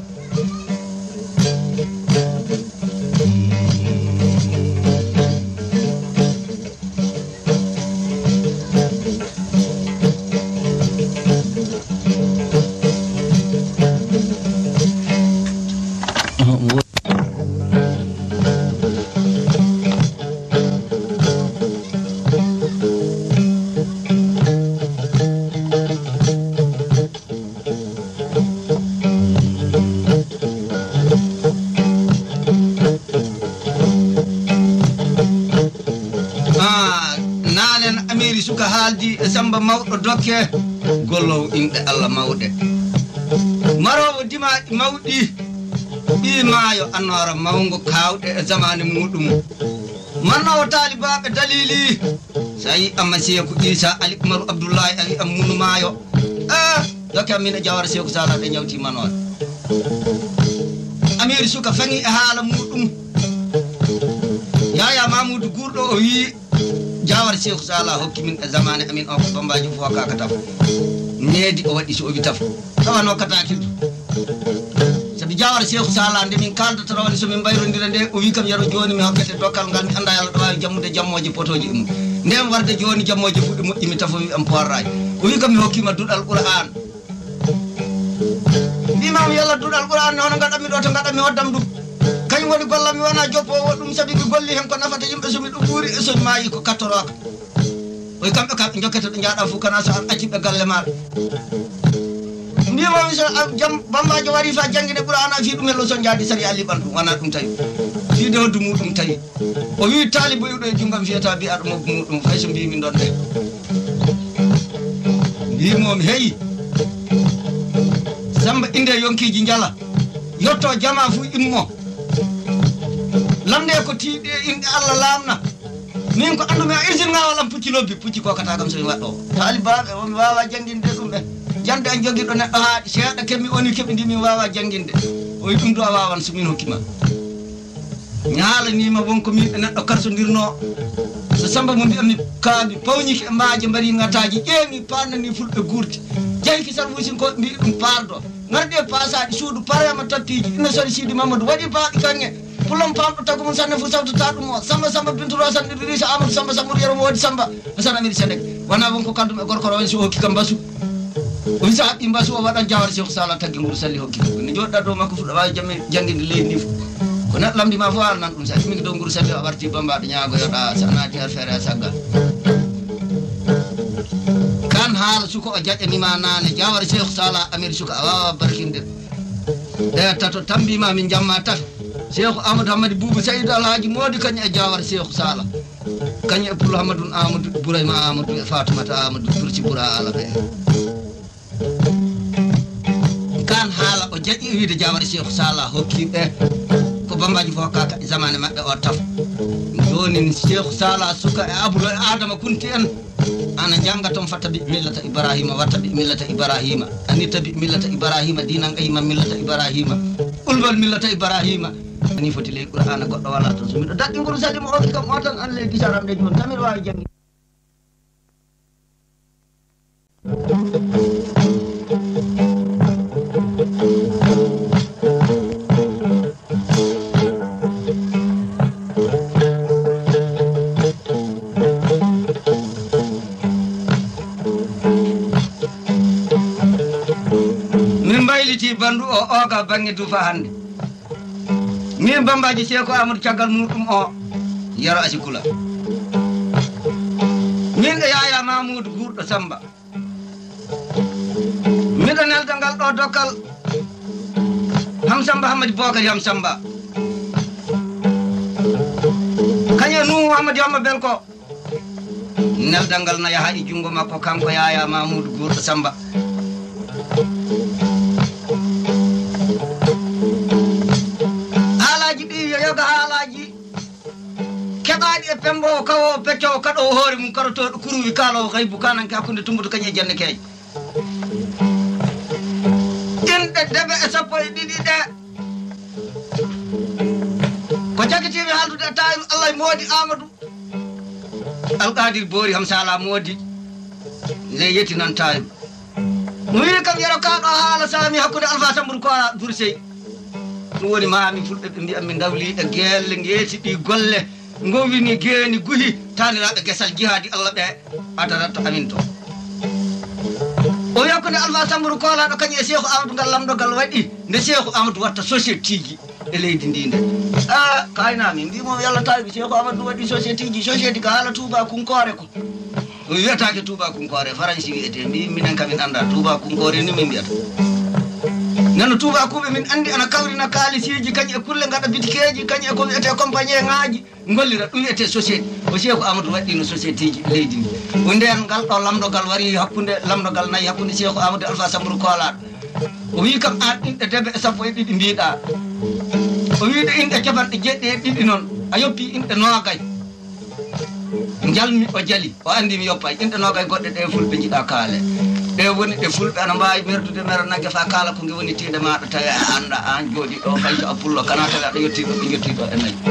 suka haaldi e samba mawɗo dokke gollowo inɗe Allah mawɗe marowo dimaɗi mawɗi ɓi maayo annora mawgo kawɗe e zamane muɗum mannowo talibaɓe dalili sa yi amma seeku isa ali umaru abdoullahi ali am munu maayo a dokke min e jawara seeku sala ɗe ñawti manore amiri suka fangi e haala muɗum yaya mamoudou gurɗo o wi jawar Cheikh Sala hokki min e zamane amin o ko bambaji fo kaka taf needi o waɗi so o wi taf tawano kata kildu sabi jawar Cheikh Sala nde min kalda to rawani so min bayrondira nde o wi kam yaro joni mi hokkete dokkal ngal mi anda yalla wawi jammude jammoje potoji ɗum ndem warde joni jammoje fuɗɗi moƴƴi mi tafo wi am poarraji o wi kam mi hokkima duɗal qur'an mbimam yalla duɗal qur'an ne hono gaɗanmi ɗo to gaɗanmi hoddam ɗum kañ woni golla mi wona joppowo ɗum sabi mi golli hen ko nafata yimɓe somi ɗum ɓuuri e somi maayi ko kattoroka oy kamɓe kamɓe jokkete ɗo jaaɗa fof kana so an acciɓe galle maɗa mbimami so jam bambajo wari fa jangguine ɓuura ana fi ɗum hello son jaadi sari a liɓan ɗum wona ɗum tawi fiide hoddu muɗum tawi o wi talibo iwɗo e junggam fiyata mbiyaɗo mobbu muɗum fay so mbimi ɗon de mbimomi heyi samba inde yonkiji jala yetto jama fu immo lamde ko tiiɗe inɗe Allah lamna min ko andumi a usine nga walam pucci lobbi pucci kokata kam somi waɗɗo talibaɓe omi wawa jangguinde ɗum ɓe jande an joguiɗo neɗɗo haaɗi seeɗa kemmi oni keɓi ndi min wawa jangguinde o wi ɗum do a wawan somin hokkima ñaalanima wonko min e neɗɗo karsodirno so samba mo mbiyami kaabi pawniki e maaje mbari ngataji ƴeewi pannani fulɓe gurti jeyki sar wusin ko mbi ɗum pardo garɗi e pasaɗi suudu parema tappiji ina sori sidi mamadou waɗi paaɗi kange pullom pamɗo tagu mum sanne fo sawtata ɗum o samba samba bintoro sanne ɗirisa amadou samba sambour yero mo waɗi samba hasan amiri sénégal wona wonko kaldum e gorkoro on so hokki kam basu o wi sa haɓɓi basu o waɗan jawar Cheikh Sala taggi nguru salli hokki ne joɗɗa dow makko fuɗa wawi jamme jangguinde leydi ndi fo ko neɗɗo lamdima fo alnan ɗum sa timmini dow nguru salli o warti bambaɗo ñaagoyoɗa sa naati har feere a saggal kan haala suko o jaƴanima nane jawar Cheikh Sala amiri suka a wawa barkinde ɗe tato tambima min jamma tata Cheikh Amadou Hamadi Boubou Saydou Alhaji Modi kañum e jawar Cheikh Sala kañum e Pullo Hamadou Amadou Bourayma Amadou e Fatoumata Amadou Turci Boura Ala ɓe kan haala o jaƴi wiide jawar Cheikh Sala hokkiɓe ko bambaji fof kaka e zamane mabɓe o taf joni Cheikh Sala suka e Abdou Adama Kunti en ana janga toon fatta bi millata Ibrahima watta bi millata Ibrahima anita bi millata Ibrahima dinan qayma millata Ibrahima ulbal millata Ibrahima ani foti ley qur'ana goɗɗo wala toon so miɗo daɗɗi nguru sadi mo hokki kam o tan an leydi saram de joni tamiɗo wawi jangi jaggiti bandu o oga bangi dufa hande min bambaji Seko Amadou caggal muɗum o yaro asikula min e Yaya Mamoudou Gurɗo Samba miɗo nelda ngal ɗo dokkal Hamsamba Hamadi Bokari Hamsamba kañe Nuhu Hamadi Hamma Belko neldal ngal na yaha e jungo makko kanko Yaya Mamoudou Gurɗo Samba haalaji ɗi yoga haalaji keɓaɗi e pembo kawo peccowo kaɗo hoore mum karotoɗo kuruwi kalowo haybu kananke hakkude tumbudo kañe e jande keeje inɗe debe e sappo e ɗiɗi ɗe ko jaggitimi haaldude e tawi Allah e moodi Amadou Alkadir Boori ham sala moodi le yeti nan tawi mo wi kam yero kaɗo haala sami hakkude Alpha Samburu Kora Dursey ɗum woni mami fulɓe ɓe mbiya min dawli e gelle ngeeti ɗi golle gowini geeni guhi taniraɓe gesal jihadi Allah ɓe adaratta amin to o yakkude Alpha Samburu Kora ɗo kañum e Cheikhu Amadou ngal lamdogal waɗi nde Cheikhu Amadou watta société ji e leydi ndi nde a kaynami mbimo yalla tawi Cheikhu Amadou waɗi société ji société ka haala Touba Kunkore ko o wiyatake Touba Kunkore faransi wiyete mbi minen kamin anda Touba Kunkore ni min mbiyata nano Touba kuɓe min andi ana kawrina kalisiji kañum e kulle gaɗa bitikeji kañum e ko wiyete compagnie ŋaji gollira ɗum wiyete société o Cheikhu Amadou waɗino société ji leydi ndi o nden ngal ɗo lamdogal wari hakkude lamdogal nayi hakkude Cheikhu Amadou Alpha Samburu Kolaɗo o wi kam an inɗe debbe e sappo e ɗiɗi mbiɗa o wiide inɗe capanɗe jeɗɗi e ɗiɗi noon a yoppi inɗe noogay jalmi o jali o andi mi yoppay inɗe noogay goɗɗe ɗe fulɓe jiɗa kaale ɗe woni ɗe fulɓe ana mbawi merdude mere nagge fa kala ko nge woni tiiɗe maɗa tawi a anda an jooɗi ɗo fayto a pullo kana tawi aɗa yettiɗo ɓe jettiɗo e nayyi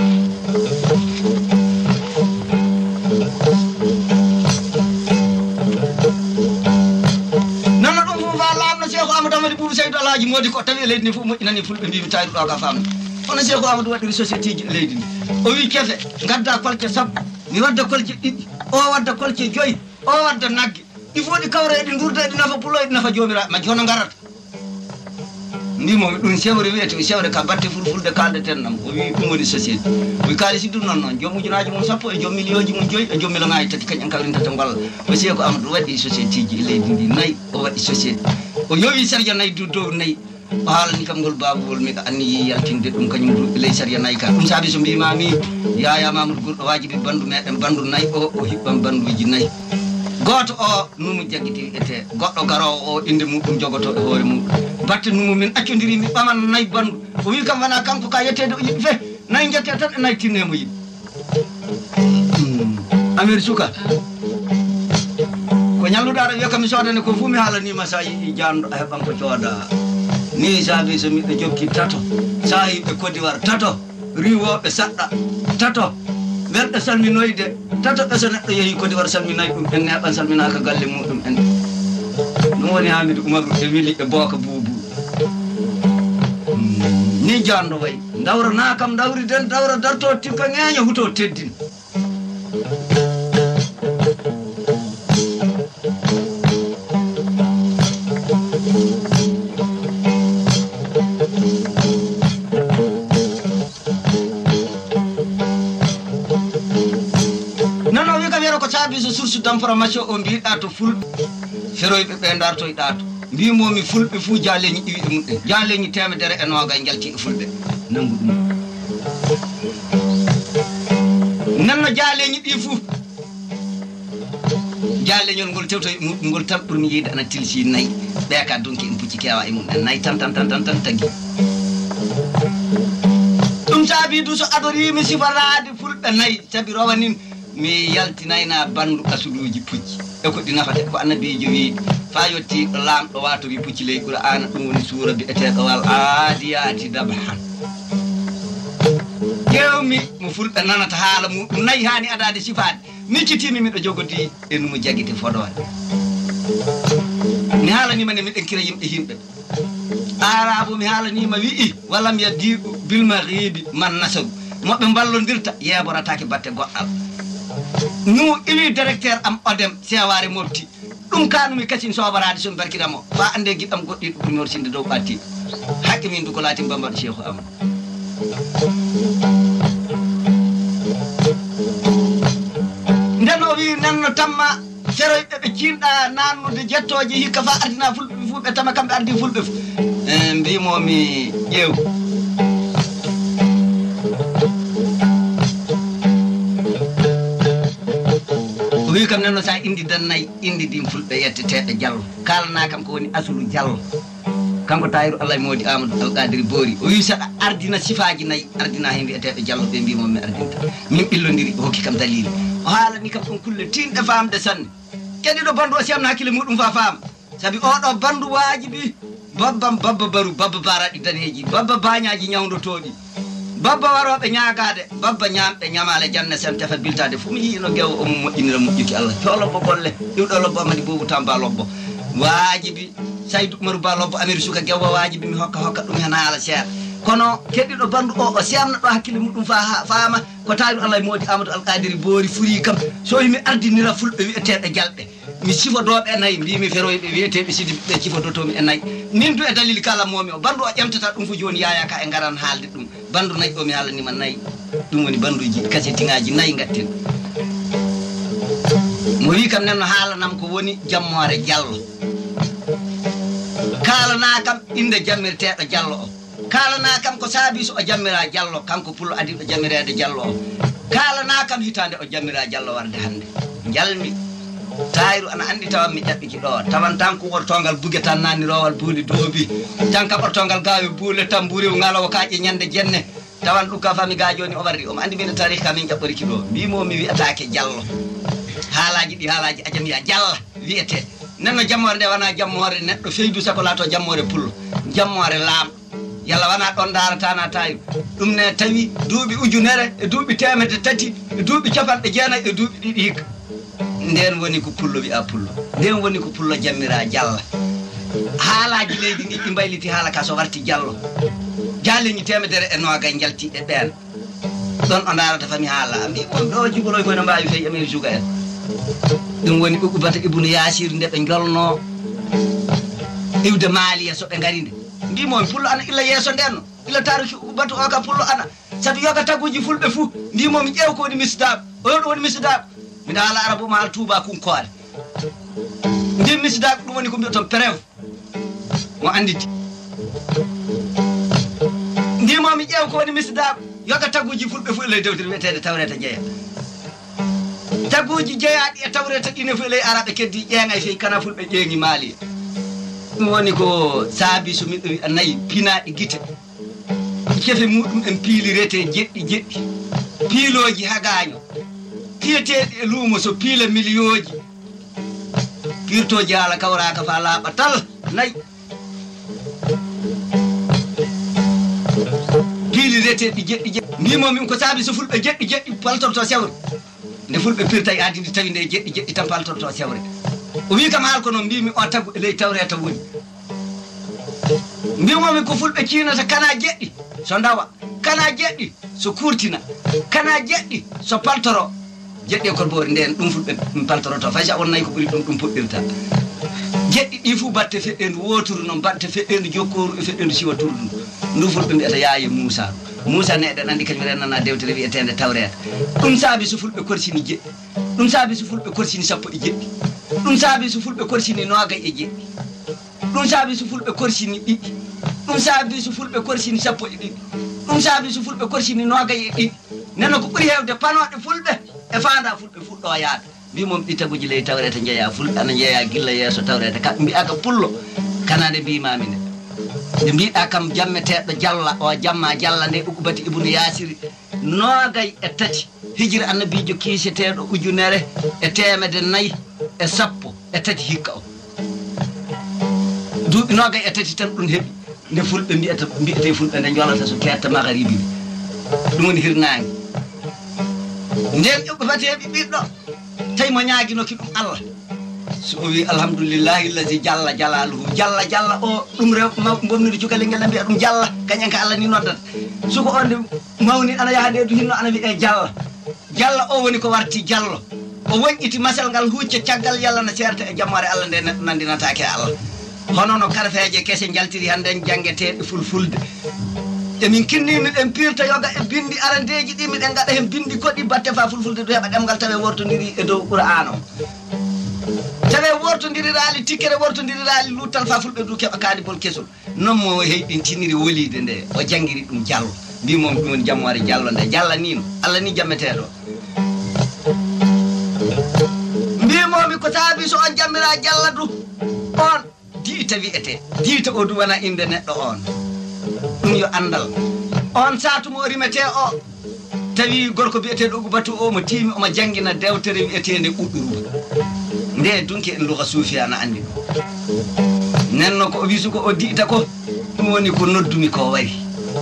nana ɗum fof fa lamno Cheikhu Amadou Amady Boubou Seydou Alaji modi ko tawi e leydi ndi fof moƴƴinani fulɓe mbimi tawi ɗo ka famde hono Cheikhu Amadou waɗiri société ji e leydi ndi o wi kefe gadda kolce sappo mi wadda kolce ɗiɗi o wadda kolce joyyi o wadda nagge ɗi fof ɗi kawra eɗi durda eɗi nafa pullo eɗi nafa jomiraɓe majji hono garata mbimomi ɗum sewre wiyete o sewre ka batte fulfulde kaldeten nam o wi ɗum woni société o wi kaalisi ɗum noon noon joom ujunaji mum sappo e joom million ji mum joyyi e joom million ŋaji tati kañƴen kawrintata golla o Cheikhu Amadou waɗi société ji e leydi ndi nayyi o waɗi société o yowi saria nayyi dow dow nayyi o haalani kam ngol babugol miɗa anniyi yaltinde ɗum kañum ɗum ley saria nayyi ka ɗum saabi so mbimami Yaya Mamoudou Gurɗo wajibi bandu meɗen bandu nayyi o o hiɓɓan banduji nayyi goto o numu jaggiti ete goɗɗo garowo o inde muɗum jogoto e hoore muɗum batte numu min accodiri mi ɓaman nayyi bandu o wi kam wona kanko ka yettede o yiɗi fe nayyi jette tan e nayyi tinnemo yiɗi Amir Suka ko ñalluɗa aɗa wiya kam mi sodane ko fuu mi haalanima sa yiɗi janɗo a heɓan ko cooda ni saabi so miɗo jokki tato sahiɓe Côte d'Ivoire tato riwoɓe saɗɗa tato welɗo salminoyde tato ɓe so neɗɗo yeehi Côte d'Ivoire salminayi ɗum en neɓan salminaka galle muɗum en ɗum woni Hamidou Oumarou e Wili e Boka Boubou ni janɗo wayi dawrana kam dawri den dawra darto tikka ŋeeño huto teddin so source d'information o mbiɗa to fulɓe feroyɓe ɓe dartoyɗa to mbimomi fulɓe fuu jaleñi ɗiwiɗe mumɗe jaleñi temedere e nogay jalti e fulɓe nangu ɗum nanno jaleñi ɗi fuu jaleñol ngol tewtoy muɗum ngol tan ɓurmi yiide ana tilsi nayyi ɓe ka donki en pucci kewa e mum en nayyi tan tan tan tan tan tagui ɗum saabi du so adorimi sifarade fulɓe nayyi saabi rowanin mi yaltinayna bandu asuduji pucci e ko ɗi nafata ko annabijo wi fa yetti ɗo lamɗo watori pucci ley Qur'ana ɗum woni suura bi'eteɗo wal adiyati dabhan ƴewmi mo fulɓe nanata haala muɗum nayyi hani adade sifade miccitimi miɗo jogodi e numo jaguite fodore mi haalanimane miɗen kira yimɓe himɓe arabu mi haalanima wi'i walam yaddiɗu bil maghibi man nasabu moɓe ballodirta yeɓoratake batte goɗɗal nu iwi directeur am odem seware mofti ɗum kanumi kasin sobarade somi barkiramo fa ande giɗam goɗɗiɗo ɓurmi horsinde dow ɓatti hakke min du ko laati bambaɗo cheikhu amadou nden o wi nanno tamma feroyɓe ɓe ciinɗa nannude jettoje hikka fa ardina fulɓe ɓe fuu ɓe tama kamɓe ardi fulɓe fo e mbimomi ƴeew o wi kam nenno sa indi dannayyi indi din fulɓe yetteteɓe diallo kalana kam ko woni asulu diallo kanko tayiru allah e moodi amadou alqadiri boori o wi saɗa ardina sifaji nayyi ardina he mbiyeteɓe diallo ɓe mbimomi mi ardinta min ɓillodiri o hokki kam dalili o haalani kam ɗum kulle tinɗe famde sanne keɗiɗo bandu o siyamno hakkille muɗum fa faama saabi oɗo bandu waajibi babbam babba baru babba baraɗi daneji babba bañaji ñawdotoɗi babba waroɓe ñagade babba ñamɓe ñamale janne sen tefa biltade fu mi yino gewo omo moƴƴinira moƴƴuki allah to lobbo golle ɗiwɗo lobbo amadi bobu tamba lobbo waajibi saydou umaru ba lobbo amiri suka gewwa waajibi mi hokka hokka ɗum hen haala seeɗa kono keɗiɗo bandu o o siyamna ɗo hakkille muɗum fa faama ko tawiɗo allah e moodi amadou alqadiri boori furi kam so yimi ardinira fulɓe wiyeteɓe jalɓe mi sifodoɓe e nayyi mbimi feroyɓe wiyeteɓe sidi ɓe cifodotomi e nayyi nin du e dalil kala momi o bandu o ƴemtata ɗum fo joni yaya ka e garan haalde ɗum bandu nayyi o mi haalanima nayyi ɗum woni banduji kasetiŋaji nayyi gatten mo wi kam nenno haalanam ko woni jammore diallo kalana kam inde jammirteɗo diallo o kalana kam ko saabi so o jammira diallo kanko pullo adiɗo jammirede diallo o kalana kam hitande o jammira diallo warde hande jalmi tayiru ana andi tawan mi ƴaɓɓiki ɗo tawan tan ko ortongal bugue tan nanirowal buuli doobi tan kam ortongal gawe buule tan buuriw ngalowo kaƴe ñande jenne tawan ɗum ka fami ga joni o warri omo andi mine tarih ka min ƴaɓɓoriki ɗo mbimo mi wiyatake diallo haalaji ɗi haalaji ajamiya dialla wiyete nenno jammore nde wona jammore neɗɗo feydu sako laato jammore pullo jammore laamɗo yalla wona ɗon daratana tawi ɗum ne tawi duuɓi ujunere e duuɓi temedde tati e duuɓi capanɗe jeenayyi e duuɓi ɗiɗi hikka nden woni ko pullo wiya pullo nden woni ko pullo jammira dialla haalaji leydi ndi ɗi mbayliti haala ka so warti diallo jaleñi temedere e nogay jaltiɗe ɓen ɗon o darata fami haala mbi on ɗo jugoloy kono mbawi fey amiri juga en ɗum woni ɓuɓɓubata ibnu yasir nde ɓe jolno iwde maaliya so ɓe gari nde mbimomi pullo ana illa yeeso ndenno illa taruki ubbatu o ka pullo ana sabi yoga taguji fulɓe fuu mbimomi ƴeew ko woni misdaɓe oɗo woni misdaɓe mbiɗa haala arabu ma haal tuuba kunkore mbi misdaɓe ɗum woni ko mbiya toon preuve mo anditi mbimomi ƴeew ko woni misdaɓe yoga taguji fulɓe fuu eley dewtere wiyetede tawreta jeeya taguji jeeyaɗi e tawreta ɗine fo eley araɓe keddi ƴeeŋa e fey kana fulɓe ƴeeŋi maali ɗum woni ko saabi so miɗo wiya nayyi pinaɗi guite kefe muɗum en piilirete jeɗɗi jeɗɗi piiloji hagaño piyeteɗi e luumo so piila million ji pirtoji haala kawraka fa laaɓa tal nayyi piilireteɗi jeɗɗi jeɗɗi mbimomin ko saabi so fulɓe jeɗɗi jeɗɗi paltorto sewre nde fulɓe pirta e adidi tawi nde jeɗɗi jeɗɗi tan paltorto sewre o wi kam haal ko noon mbimi o tagu e ley tawreta woni mbimomi ko fulɓe ciinata kana jeɗɗi so ndawa kana jeɗɗi so kurtina kana jeɗɗi so paltoro jeɗɗi e korboori nden ɗum fulɓe paltoroto fay sa on nayi ko ɓuri ɗum ɗum puɗɗirta jeɗɗi ɗi fuu batte feɗɗendu woturu noon batte feɗɗendu jokkoru e feɗɗendu siwa turdu ndu fulɓe mbiyata yaaye moussa moussa ne eɗen andi kañum rennana dewtere wiyetede tawreta ɗum saabi so fulɓe korsini jeɗɗi ɗum saabi so fulɓe korsini sappo e jeɗɗi ɗum saabi so fulɓe korsini nogay e jeɗɗi ɗum saabi so fulɓe korsini ɗiɗi ɗum saabi so fulɓe korsini sappo e ɗiɗi ɗum saabi so fulɓe korsini nogay e ɗiɗi nenno ko ɓuuri hewde panoɗe fulɓe e fanda fulɓe fuɗɗo yaade mbimom ɗi taguji ley tawreta jeeya fulɓe ana jeeya gilla yeeso tawreta kamɓe mbiyaka pullo kanade mbimami nde nde mbiɗa kam jammeteɗo jalla o jamma jalla nde uqubati ibnu yasiri nogay e tati hijira annabijo kiiseteɗo ujunere e temede nayyi e sappo e tati hikka o duuɓi nogay e tati tan ɗum heeɓi nde fulɓe mbiyata mbiyete fulɓe nde jolata so ketta magharibi ni ɗum woni hirnangue nden uqubati heeɓi ɓiɗɗo tawi mo ñaguinoki ɗum allah so o wi alhamdoulillahi lladi jalla jalaluhu jalla jalla o ɗum rew bomnide cukalel ngel mbiya ɗum jalla kañen ka allah ni noddata suko onde mawni ana yaha nde du hinno ana wiye jalla jalla o woni ko warti jallo o woñƴiti masal ngal hucce caggal yalla na serta e jammore allah nde neɗɗo nandinatake allah hono no karfeje kese jaltiri hande jangeteɗe fulfulde emin kinnimi en pirta yoga e bindi arandeji ɗi miɗen gaɗa hen bindi koɗi batte fa fulfulde do heɓa ɗemgal tawe wortodiri e dow qur'an o tawe wortodiriraali tikkere wortodiriraali luttal fa fulɓe du keɓa kaadibol kesol non mo heyɗintiniri wolide nde o jangguiri ɗum diallo mbimom ɗum woni jammore diallo nde jalla nino allah ni jammeteɗo mbimomi ko saabi so on jammira jalla du on diita wiyete diita o du wona inde neɗɗo on ɗum yo andal on satu mo rimete o tawi gorko biyeteɗo Ogu Batu o mo tiimi omo jangguina dewtere wiyetede ɓuɗɗuruba nde dunki en luka suufiyana andi ɗum nenno ko o wisu ko o diita ko ɗum woni ko noddumi ko wari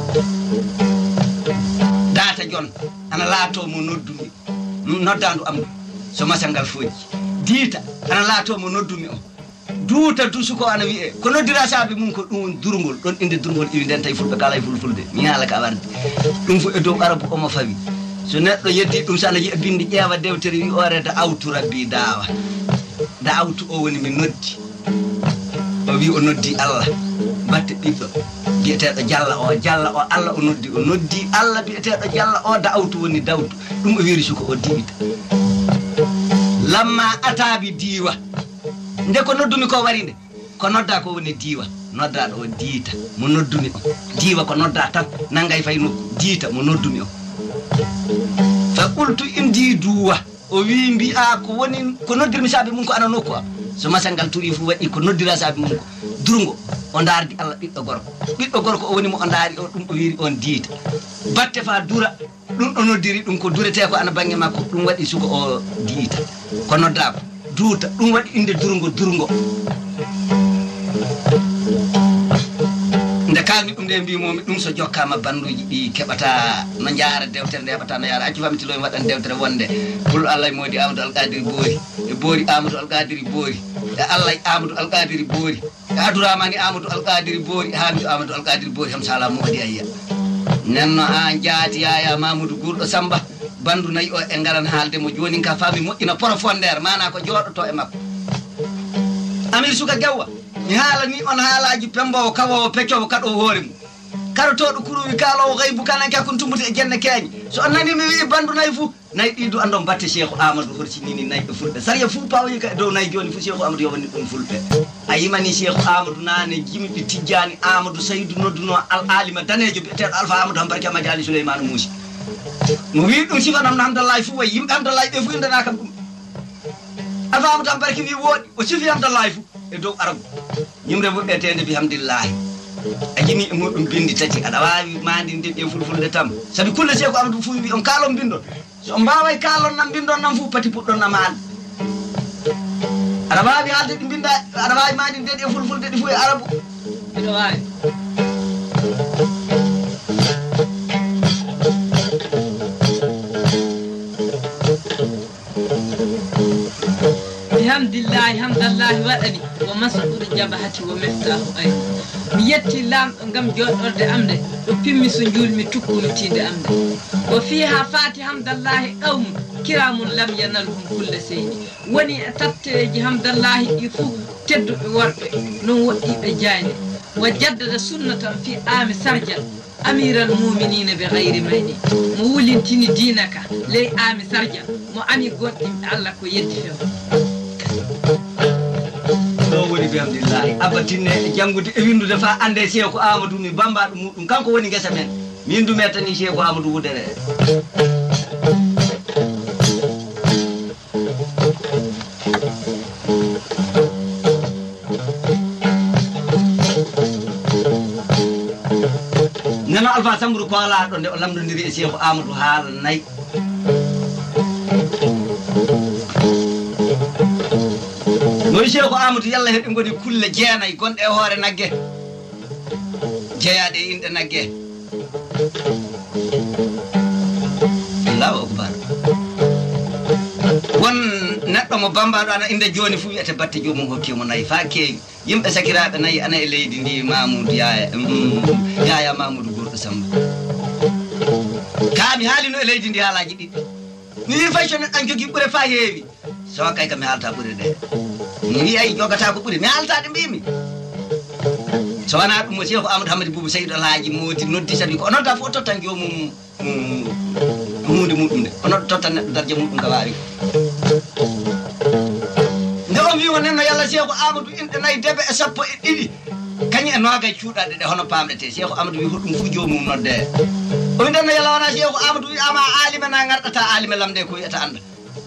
data jon ana laato mo noddumi noddandu am so masangal foji diita ana laato mo noddumi o duuta dusu ko ana wiye ko noddira saabe mum ko ɗum durgol ɗon inde durgol iwi nden tawi fulɓe kala e fulfulde mi haala ka warde ɗum fo e dow arabu omo fawi so neɗɗo yeddi ɗum sana yiya bindi ƴeewa dewtere wi ore da awtu rabbi daawa da awtu o woni mi noddi o wi o noddi Allah batte ɓiɗɗo biyeteɗo jalla o jalla o Allah o noddi o noddi Allah biyeteɗo jalla o da awtu woni dawtu ɗum o wiri suko o diwita lamma atabi diwa nde ko noddumi ko wari nde ko nodda ko woni diwa noddaɗo o diita mo noddumi o diwa ko nodda tan naggay fay nokku diita mo noddumi o fa qultu indi duwa o wi mbi'a ko woni ko noddirmi saabe mum ko ana nokku am so masangal turi fu waɗi ko noddira saabe mum ko durgo o dardi Allah ɓiɗɗo gorko ɓiɗɗo gorko o woni mo o daari o ɗum o wiri on diita batte fa dura ɗum ɗo noddiri ɗum ko durete ko ana bange makko ɗum waɗi suko o diita ko nodda ko duuta ɗum waɗi inde durgo durgo nde kalmi ɗum nde mbimomi ɗum so jokkama banduji ɗi keɓata no jaara dewtere nde heɓata no yaara accu famtilo mi waɗan dewtere wonde pul Allah modi Amadou Alkadiri Boori e Boori Amadou Alkadiri Boori e Allah Amadou Alkadiri Boori e Abdouramani Amadou Alkadiri Boori e Hamidou Amadou Alkadiri Boori ham sala modi ayya nenno an jaati yaya Mamadou Gurɗo Samba bandu nayi o e ngaran haalde mo joni ka fami moƴƴina profondeur mana ko jooɗoto e makko Amir Suka Gewwa mi haala ni on haalaji pembowo kawowo peccowo kaɗo hoore mum karotoɗo kuruwi kaalowo gaybu kanan ka kon tumbuti e jenne keeñe so on nani mi wi bandu nayi fou nayi ɗiɗo andon batte Cheikh Amadou horcinini nayi ɗo fulɓe sariya fou pawoyi ka e dow nayi joni fo Cheikh Amadou yowani ɗum fulɓe a yimani Cheikh Amadou nane jimiɓe Tijjani Amadou Saydou nodduno al alima danejo biyeteɗo Alpha Amadou Hambarke Madiali Souleymane Moussa mo wi ɗum sifanam no Hamdallahi fou wayi yimɓe Hamdallahi ɓe fo indana kam ɗum Alpha Amadou Hambarke wi woɗi o sifi Hamdallahi fou e dow arabu ñimre woɓɓetede bi hamdillahi a jimi e muɗum bindi tati aɗa wawi mandinde ɗe fulfulde tam sabi kulle Cheikh Amadou fou wi on kaalon bindon so on mbaway kaalon nam bindon nam fou pati puɗɗon nam haal aɗa wawi haalde ɗi binda aɗa wawi mandinde ɗe fulfulde ɗi fo e arabu aɗa wawi bihamdillahi hamdallahi waɗani wo masɗuɗo jabahati wo meftahu ayni mi yetti lamɗo gam joɗɗorde amde ɗo pimmi so julmi tukkumitide amde wo fiha fati hamdallahi qawmu kiramum lam yanalhum kulle seyni woni e tatteji hamdallahi ɗi fou tedduɓe worɓe non woɗɗiɓe jayne wo jaddada sunnatan fi ami sardial amiral muminina be gayri mayni mo wulintini dinaka ley ami sardial mo ami goɗɗimɓe Allah ko yeddi few ɗo woni bihamdillahi abatinne e janngude e windude fa ande Cheikh Amadou mi bambaɗo muɗum kanko woni guesa men min du mettani Cheikh Amadou wudere neno Alpha Samburu ko ala ɗo nde o lamdodiri e Cheikh Amadou haala nayyi no Cheikh Amadou yalla heɓe goni kulle jeenayi gonɗe e hoore nagge jeeyaɗe e inɗe nagge Allahu akbar won neɗɗo mo bambaɗo ana inde joni fu wiyete batte jomum hokkimo nayyi fa keewi yimɓe sakiraɓe nayyi ana e leydi ndi Mamoudou yaya yaya Mamoudou Gurɗo Samba ka mi haalino e leydi ndi haalaji ɗiɗɗi mi wi fay so neɗɗo an jogui ɓuure fa heewi so kay kam mi haalta ɓuure ɗe mi wi ay jogata ko ɓuuri mi haalta ɗe mbimi so wana ɗum mo Cheikh Amadou Hamady Boubou Seydou Alhaji Modi noddi sabi ko onon ta fof tottan jomum hunde muɗum nde onon tottan neɗɗo darje muɗum ka wawi nde o wi wonen no yalla Cheikh Amadou inɗe nayyi debe e sappo e ɗiɗi kañum e noogay cuuɗaɗe ɗe hono pamɗete Cheikh Amadou wi hoɗum fu jomum nodde o wi nden no yalla wona Cheikh Amadou wi ama alime na garɗata alime lamde ko wiyata anda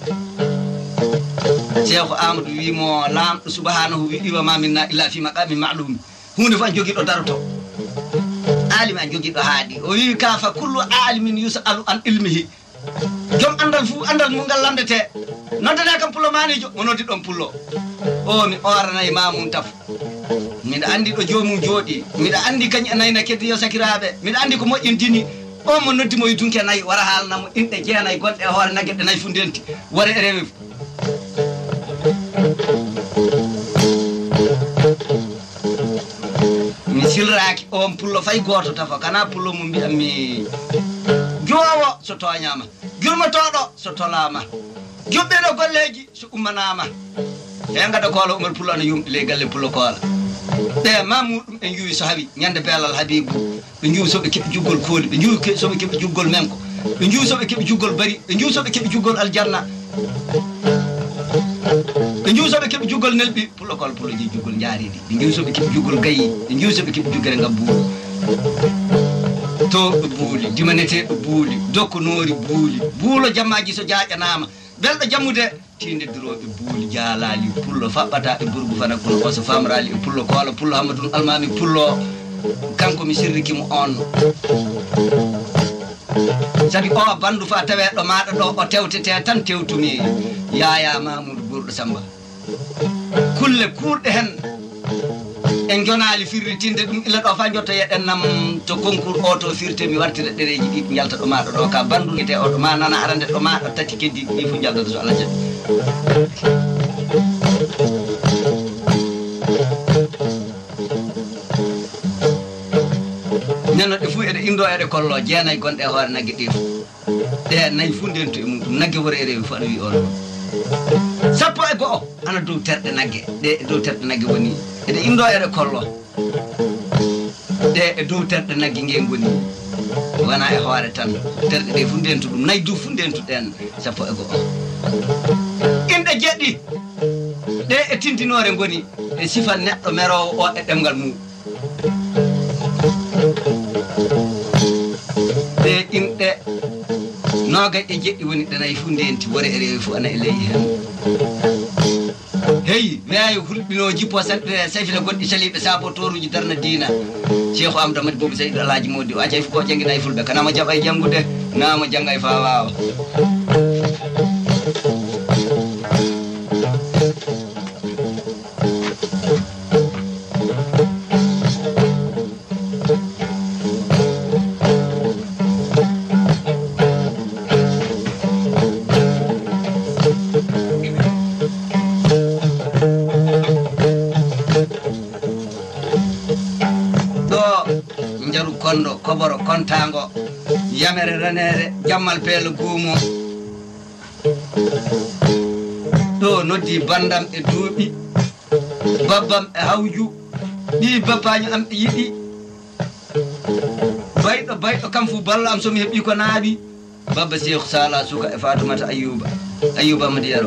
Cheikh Amadou wi mo lamɗo subhanahu wi iwama minna illa fi maqami ma'lum hunde fof an jogiɗo daroto alimi an jogiɗo haaɗi o wi ka fa kullu alimin yusalu an ilmihi joom andal fu andal mu ngal lamdete noddata kam pullo manijo mo noddi ɗon pullo o mi oranayi mamum taf miɗa andi ɗo jomum jooɗi miɗa andi kañum e nayna keddi yo sakiraɓe miɗa andi ko moƴƴintini o mo noddimo yi dunke nayyi wara haalnamo inɗe jeenayyi gonɗe e hoore nagge ɗe nayyi fu ndenti wara e rewe mi silraki on pullo fay goto tafa kana pullo mo mbiyatmi jowo so toñama jurmotoɗo so tolama juɓɓeɗo golleji so ummanama e gada koolo umar pullo ana yumɓi ley galle pullo koola ɓe ma muɗum ɓe juwi so hawi ñande beelal Habibou ɓe juwi soɓe keɓe juggol kooli ɓe juwi soɓe keɓe juggol menko ɓe juwi soɓe keɓe juggol bari ɓe juwi soɓe keɓe juggol aljanna ɓe juwi soɓe keɓe juggol nelɓi pullo koolo pullo ji juggol jaariɗi ɓe juwi soɓe keɓe juggol gayi ɓe juwi soɓe keɓe juggere ngabbuɗo to ɗo buuli dimaneteɗo buuli dokkonori buuli buulo jammaji so jaƴanama belɗo jammude tinde duroɓe buuli jaalali pullo faɓɓata e burgu fana pullo o so famrali e pullo koola pullo Hamadou Almami pullo kanko mi sirrikimo on sabi o bandu fa taweɗo maɗa ɗo o tewtete tan tewtumi Yaya Mamoudou Ɓurɗo Samba kulle kurɗe hen en jonali firritinde ɗum illa ɗo fa jotta yeɗen nam to concours o to firte mi wartira ɗereji ɗi ɓe jalta ɗo maɗa ɗo ka bandu ete o ɗo ma nana arande ɗo maɗa tati keddi ɗi fu jaltata so Allah jaɓi neno ɗe fu eɗe indo eɗe kollo jeenayyi gonɗe e hoore nagge ɗi fu ɗe nayyi fu ndentu e muɗum nagge wori e rewi fu aɗa wi on sappo e go'o ana dow terɗe nagge ɗe e dow terɗe nagge woni eɗe indo eɗe kollo ɗe e dow terɗe nagge ngen goni wona e hoore tan terɗe ɗe fu ndentu ɗum nayyi du fu ndentu ɗen sappo e go'o inɗe jeɗɗi ɗe e tintinore goni e sifa neɗɗo merowo o e ɗemgal mum ɗe inɗe nogay ɗe jeɗɗi woni ɗe nayyi fu ndenti wore e rewi fu ana e ley hen heyi weeyo hulɓino jippo saɗɗe sayfina goɗɗi saliɓe sabo toruji darna dina Cheikh Amadou Hamady Boubou Seydou Alhaji Modi o acay fu ko jangguinayi fulɓe kanama jaɓa e janggude nama janggay fa wawa kondo koboro kontango yamere ranere jammal peelo guumo ɗo noddi bandam e duuɓi babbam e hawju ɗi bappaño am ɓe yiɗi bayɗo bayɗo kam fu ballo am somi heeɓi ko naaɓi babba Cheikh Sala Suka e Fatoumata Ayyuba Ayyuba Amadou Yero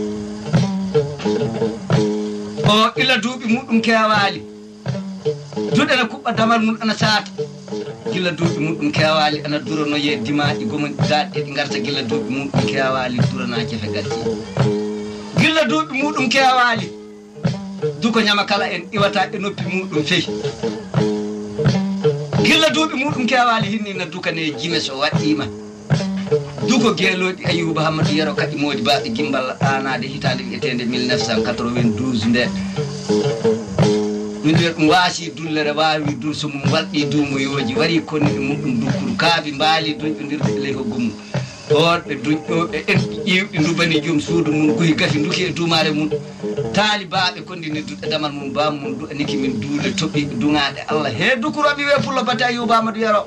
o ila duuɓi muɗum kewali duɗe ana kuɓɓa damal mum ana saata gilla duuɓi muɗum kewali ana durano ye dimaɗi gomon daɗɗe ɗi garta gilla duuɓi muɗum kewali durana kefe gatti gilla duuɓi muɗum kewali duko ñama kala en iwata e noppi muɗum feyi gilla duuɓi muɗum kewali hinnina dukane jime so waɗɗima duko geeloɗi Ayyuba Hamadou Yero kadi modi baɓe gimbal ɗanade hitande wi'etende mille neuf cent quatre-vingt-douze nde min wiya ɗum waasi dullere wawi dul so mum walɗi duumoyoji wari konni e muɗum dukkuru kaabi mbaali duƴƴodirde e ley ko gummu on ɓe duƴƴoɓe enɗi ƴiwɗi ndubani joom suudu mum goyi gafi duki e duumare mum taali baaɓe kondini duɗɗe damal mum bam mum duɗa niki min duule toɓɓiɓe duŋaɗe Allah he dukuroɓe wiye pullo bate Ayyuba Hamadou Yero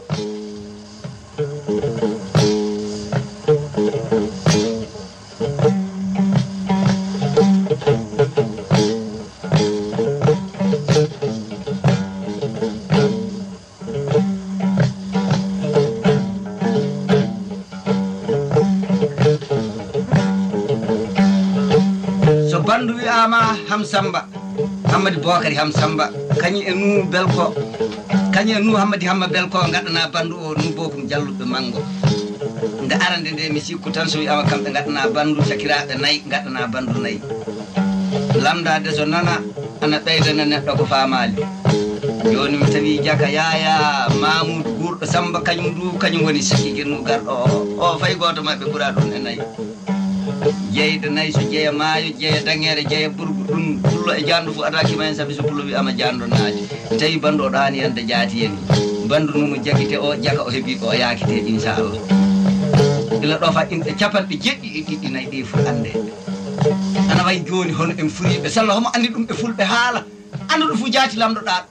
Hama Hamsamba Hamadi Bokari Hamsamba kañi e nu belko kañi e nu Hamadi Hamma belko gadana bandu o nu bokum jalluɓe mango nde arande nde mi sikku tan so wi'ama kamɓe gadana bandu sakiraɓe nayyi gadana bandu nayyi lamdade so nana ana ɓeydana neɗɗo ko famali joni mi tawi jaka yaya Mamoudou Gourɗo Samba kañum du kañum woni sakiki nu garɗo o o fay goto mabɓe ɓuura ɗum e nayyi jeyde nayyi so jeeya maayo jeeya daŋere jeeya ɓurgu ɗum pullo e jandu fof adakima hen saabi so pullo wiyama jandu naati tawi bandu o ɗani yande jaati hen bandu numo jakite o jaka o heeɓi o yakite inchallah ila ɗo fa inɗe capanɗe jeɗɗi e ɗiɗɗi nayyi ɗi fof ande ana wayi joni hono en furiɓe sallah homo andi ɗum ɓe fulɓe haala anduɗo fof jaati lamɗoɗa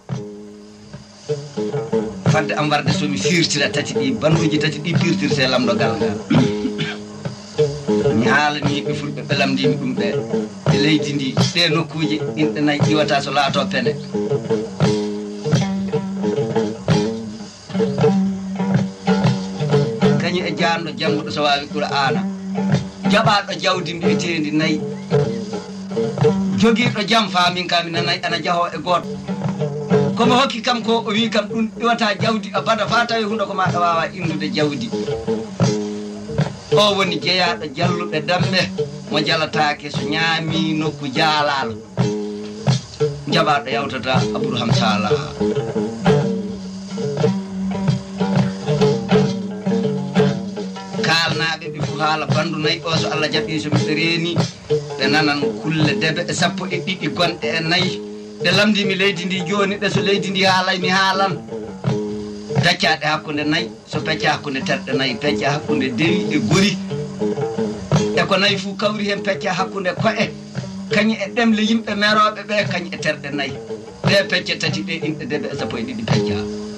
fadde am warde somi firtira tati ɗi banduji tati ɗi firtirte lamɗogal ngal mi haalani yimɓe fulɓe ɓe lamdimi ɗum ɓe e leydi ndi ɗe nokkuji inɗe nayyi ƴiwata so laato pene kañum e janɗo jannguɗo so wawi ɓura ana jaɓaɗo jawdi mbiyetendi nayyi joguiɗo jaam famin ka mi nanayi ana jaho e goto komo hokki kam ko o wi kam ɗum ƴiwata jawdi a bada fa tawi hunde ko maɗa wawa innude jawdi o woni jeeyaɗo jalluɓe damme mo jalatake so ñaami nokku jaalalo jaɓaɗo yawtata Abdouraham Salah kalnaɓe ɓe fof haala bandu nayyi o so Allah jaɓi so miɓe reeni ɓe nanan kulle debe e sappo e ɗiɗi gonɗe e nayyi ɗe lamdimi leydi ndi joni ɗe so leydi ndi haalay mi haalan peccaɗe hakkude nayyi so pecca hakkude terɗe nayyi pecca hakkude dewi e gori e ko nayyi fuu kawri hen pecca hakkude ko'e kañi e ɗemle yimɓe meroɓe ɓe kañi e terɗe nayyi ɗe pecce tati ɗe inɗe debe e sappo e ɗiɗi pecca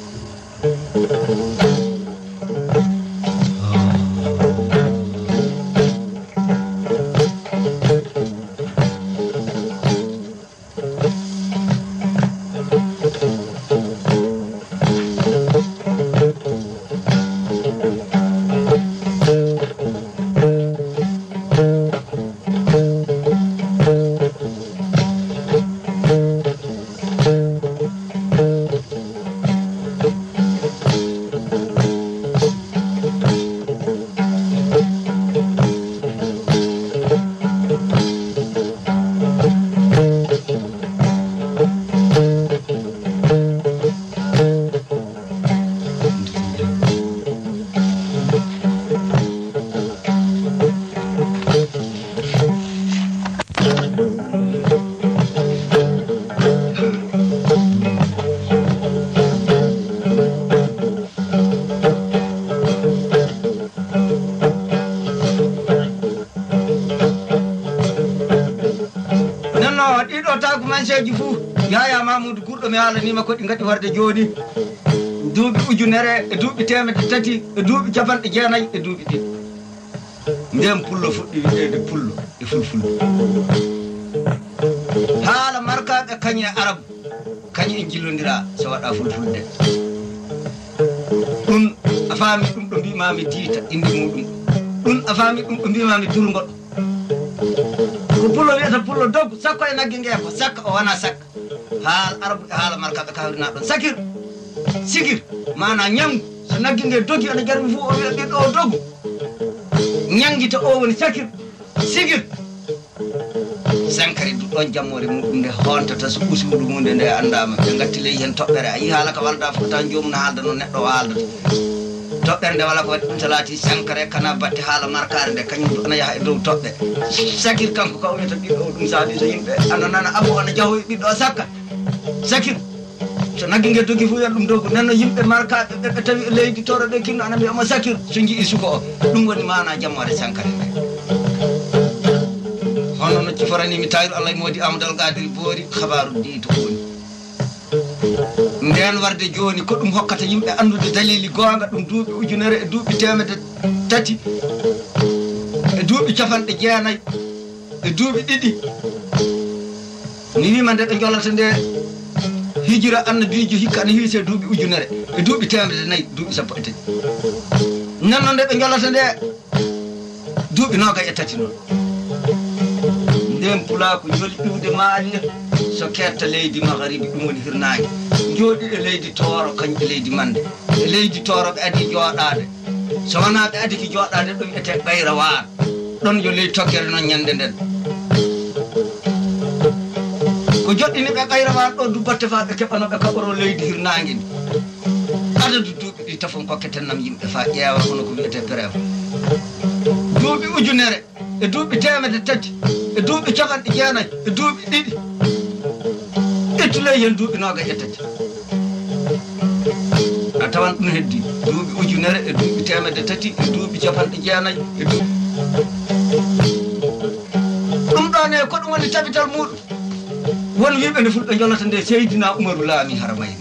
manseji fuu yaya Mamoudou Gourɗo mi haalanima ko ɗi gadi warde joni duuɓi ujunere e duuɓi temedde tati e duuɓi capanɗe jeenayyi e duuɓi ɗiɗi ndem pullo fuɗɗi wiɗede pullo e fulfulde haala markaɓe kañi e arabe kañi en jillodira so waɗa fulfulde ɗum a faami ɗum ɗo mbimami diita indi muɗum ɗum a faami ɗum ɗo mbimami durgoɗo ko pullo wiyata pullo doggu sakko e nagge ngee ko sakka o wona sakka haala arabu e haala markaɓe kawrina ɗon sakir sigir mana ñangu so nagge ngee dogi ana jarmi fof o wiya ɓiɗɗo o doggu ñanguita o woni sakir sigir sankari duɗɗon jammore muɗum nde hontata so usudu munde nde andama ɓe gatti ley hen toɓɓere a yi haala ko walda fof tan jomum no haalda no neɗɗo o haaldata toɓɓere nde wala ko waɗi ɗum talati sankare kana batte haala markare nde kañum ana yaha e dow toɓɓe sakir kanko ka o wiyata ɓiɗɗo ɗum saabi so yimɓe ana nana abo ana jahoy ɓiɗɗo o sakka sakir so nagge nge dogi fof wiyata ɗum dow nanno yimɓe markaɓe ɓe tawi leydi toro ɓe kinno ana mbiyamo sakir so jii suko o ɗum woni mana jammore sankare nde hono no ciforanimi tawiru Allah modi Amadou Gadiri Boori habaru diito woni nden warde joni ko ɗum hokkata yimɓe andude dalili gonga ɗum duuɓi ujunere e duuɓi temedde tati e duuɓi capanɗe jeenayyi e duuɓi ɗiɗi mi wima nde ɓe jolata nde hijira annabijo hikka ana hiise duuɓi ujunere e duuɓi temedde nayyi duuɓi sappo e tati nanno nde ɓe jolata nde duuɓi noga e tati noon nden pula ko joli iwde maali so ketta leydi magharibi ɗum woni hirnaange jooɗi e leydi tooro kañƴe leydi mande e leydi tooro ɓe adi jooɗaade so wonaa ɓe adi ki jooɗaade ɗum ete ɓayra waar ɗon yo leydi tokkere noon ñannde nden ko joɗɗini ɓe ɓayra waar ɗo du batte faa ɓe keɓano ɓe kaɓoro leydi hirnaange ndi adadu duuɓi ɗi tafon kokketen nam yimɓe faa ƴeewa hono ko wiyete bref duuɓi ujunere e duuɓi temedde tati e duuɓi capanɗe jeenayi e duuɓi ɗiɗi ƴettuley hen duuɓi nooga e tati a tawan ɗum heddi duuɓi ujunere e duuɓi temedde tati e duuɓi capanɗe jeenayi e duuɓi ɗum ɗon e ko ɗum woni tabital muɗum won wiɓe nde fulɓe jolata nde Seydina Umaru laami haramayni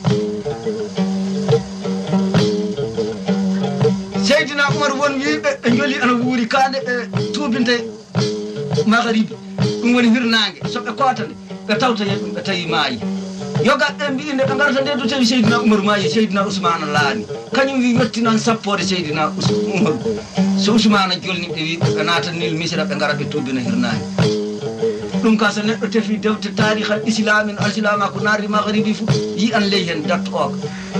Seydina Umaru won wiɓe ɓe joli ana wuuri kaane ɓe tuubinte magharibi ɗum woni hirnaange so ɓe kootande ɓe tawta hen ɗum ɓe tawi maayi yogaɓe mbi nde ɓe garata nde do tawi Seydina Umaru maayi Seydina Ousmane laami kañum wi wetti noon sappode Seydina Umaru so Ousmane jolni ɓe wi ɓe naatan nil misra ɓe ngara ɓe tuubina hirnaange ɗum ka so neɗɗo tefi dewte tarihal islamin alsilama ko naari magharibi fof yi an ley hen dattu o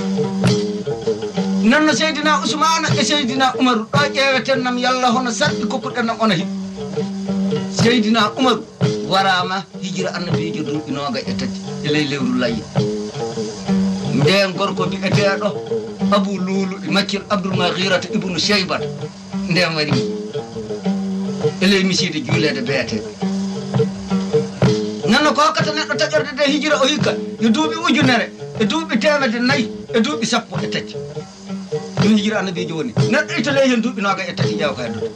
nanno Seydina Ousmane e Seydina Umaru ɗo ƴeeweten nam yallah hono sarɗi kokkuɗen nam ona hiɓ Seydina Umaru warama hijira annabijo duuɓi nooga e tati e ley lewru layya nden gorko bi'eteɗo Abou Loulou Makkil Abdoul Maghirata ibnu Cheybata nden wari e ley miside juulede beeteɗe nanno ko hokkata neɗɗo taƴorde de hijira o hikka e duuɓi ujunere e duuɓi temedde nayyi e duuɓi sappo e tati ɗum hijira annabijo woni neɗɗo ita ley hen duuɓi nooga e tati ƴeewa ko heddoto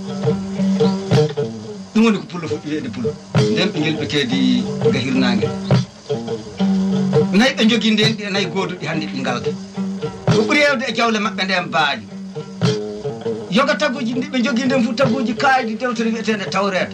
ɗum woni ko pullo fuɗɗi weede pullo nden ɓe gelɓe keedi ga hirnaange nayi ɓe jogii nden ɗi nayi gooduɗi hannde ɗi ngalda ko ɓuri hewde e jawle maɓɓe nden baaji yoga tagguji ndi ɓe jogii nden fof tagguji kaaydi dewtere wiyeteende tawreede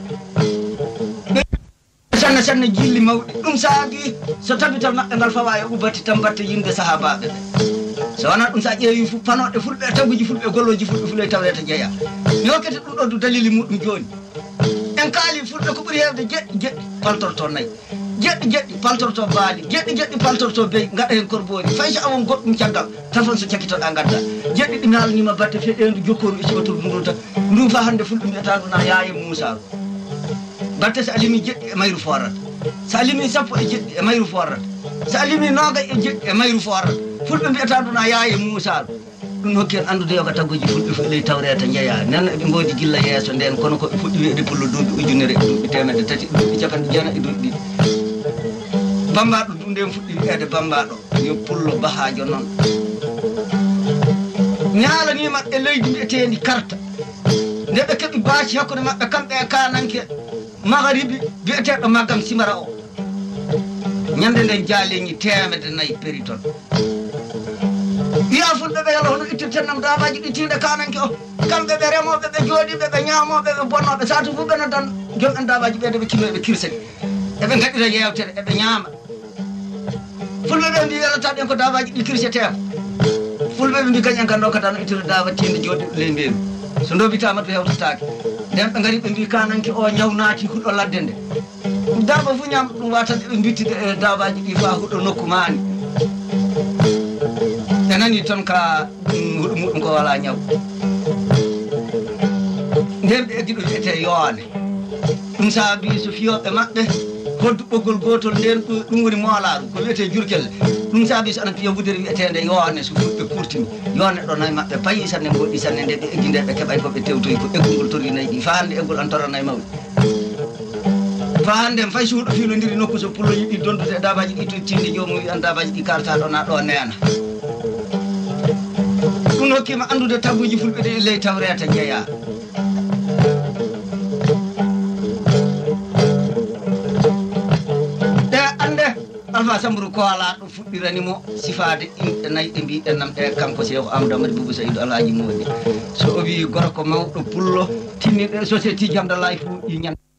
sanne sanne jilli mawɗi ɗum saabi so tabital maɓɓe ngal fawa e ubbati tan batte yimɓe sahabaɓe ɓe so wonaa ɗum sa ƴeewi fof panoɗe fulɓe tagguji fulɓe golloji fulɓe fuley tawreta jeeya mi hokkete ɗum ɗo du dalili muɗum jooni en kaali fulɓe ko ɓuri heewde jeɗɗi jeɗɗi paltorto nayyi jeɗɗi jeɗɗi paltorto baali jeɗɗi jeɗɗi paltorto beyi gaɗa hen korboori fay so awon goɗɗum caggal tafon so cakkitoɗa gadda jeɗɗi ɗi mi haalnima batte feɗendu jokkoru e siwatoru ndun tan ndum fa hannde fulɓe mbiyata ɗuna yaaye Moussa batte so alimi jeɗɗi e mayru forata so alimi sappo e jeɗɗi e mayru forata so alimi noga e jeɗɗi e mayru forata fulɓe mbiyata ɗuna yaaye Moussa ɗum hokki en anndude yoga tagguji fulɓe fof ley tawreta jeeya nen eɓe ngoodi gilla yeeso nden kono koɓe fuɗɗi wiide pullo duuɓi ujunere e duuɓi temedde tati duuɓi capanɗe jeenayi e duuɓi ɗiɗi bambaɗo ɗum nden fuɗɗi wiyeede bambaɗo yo pullo bahajo noon ñaalanima e leydi mbiyetendi karta nde ɓe keeɓi baaci hakkude maɓɓe kamɓe e kananke magharibi biyeteɗo maggam simara o ñande nden jaaleñi temedde nayyi péritone wiya fulɓe ɓe yala hono ittirten nam dabaji ɗi tinde kananke o kamɓe ɓe remoɓe ɓe jooɗiɓe ɓe ñaamoɓe ɓe bonnoɓe satu fof ɓe noddan joom en dabaji ɓeede ɓe kinoɓe kirsani eɓe gaɗira yewtere eɓe ñaama fulɓe ɓe mbi welata ɗen ko dabaji ɗi kirseteko fulɓe ɓe mbi kañen kan ɗo kata no ittude daba tinde jooɗiɓe ley mberu so ndobitama to hewtatake nden ɓe gari ɓe mbi kananke o ñawnaki huɗo ladde nde daba fof ñamɗo ɗum watan eɓe mbittide e dabaji ɗi fa huɗo nokku mani e nani toon ka huɗo muɗum ko wala ñaw nden ɓe eggiɗo wiyete yoone ɗum saabi so fiyoɓe maɓɓe hoddu ɓoggol gotol nden ɗum woni moolaru ko wiyete jurkelle ɗum saabi so ana piya wudere wiyetede yoone so fulɓe kurtini yoone ɗo nayi maɓɓe payi sanne goɗɗi sanne nde ɓe eggi nde ɓe keɓay koɓe tewtoyi ko eggol ngol torri nayyi ɗi fa hannde eggol an toranayi mawɗi fa hannde fay so huɗo filodiri nokku so pullo yiɗi dondude dabaji ɗi to tinde jomum wi an dabaji ɗi karta ɗo na ɗo neena ɗum hokkima andude tagguji fulɓe ɗe ley tawreta jeeya ɗe ande alpha Samburu ko ala ɗo fuɗɗiranimo sifade inɗe nayyi ɗe mbiɗen nam ɗe kanko Cheikh Amadou Amadou Boubou Saydou Alhaji Modi so o wi gorko mawɗo pullo tinniɗe société ji hamdallahi fo ɗi ñan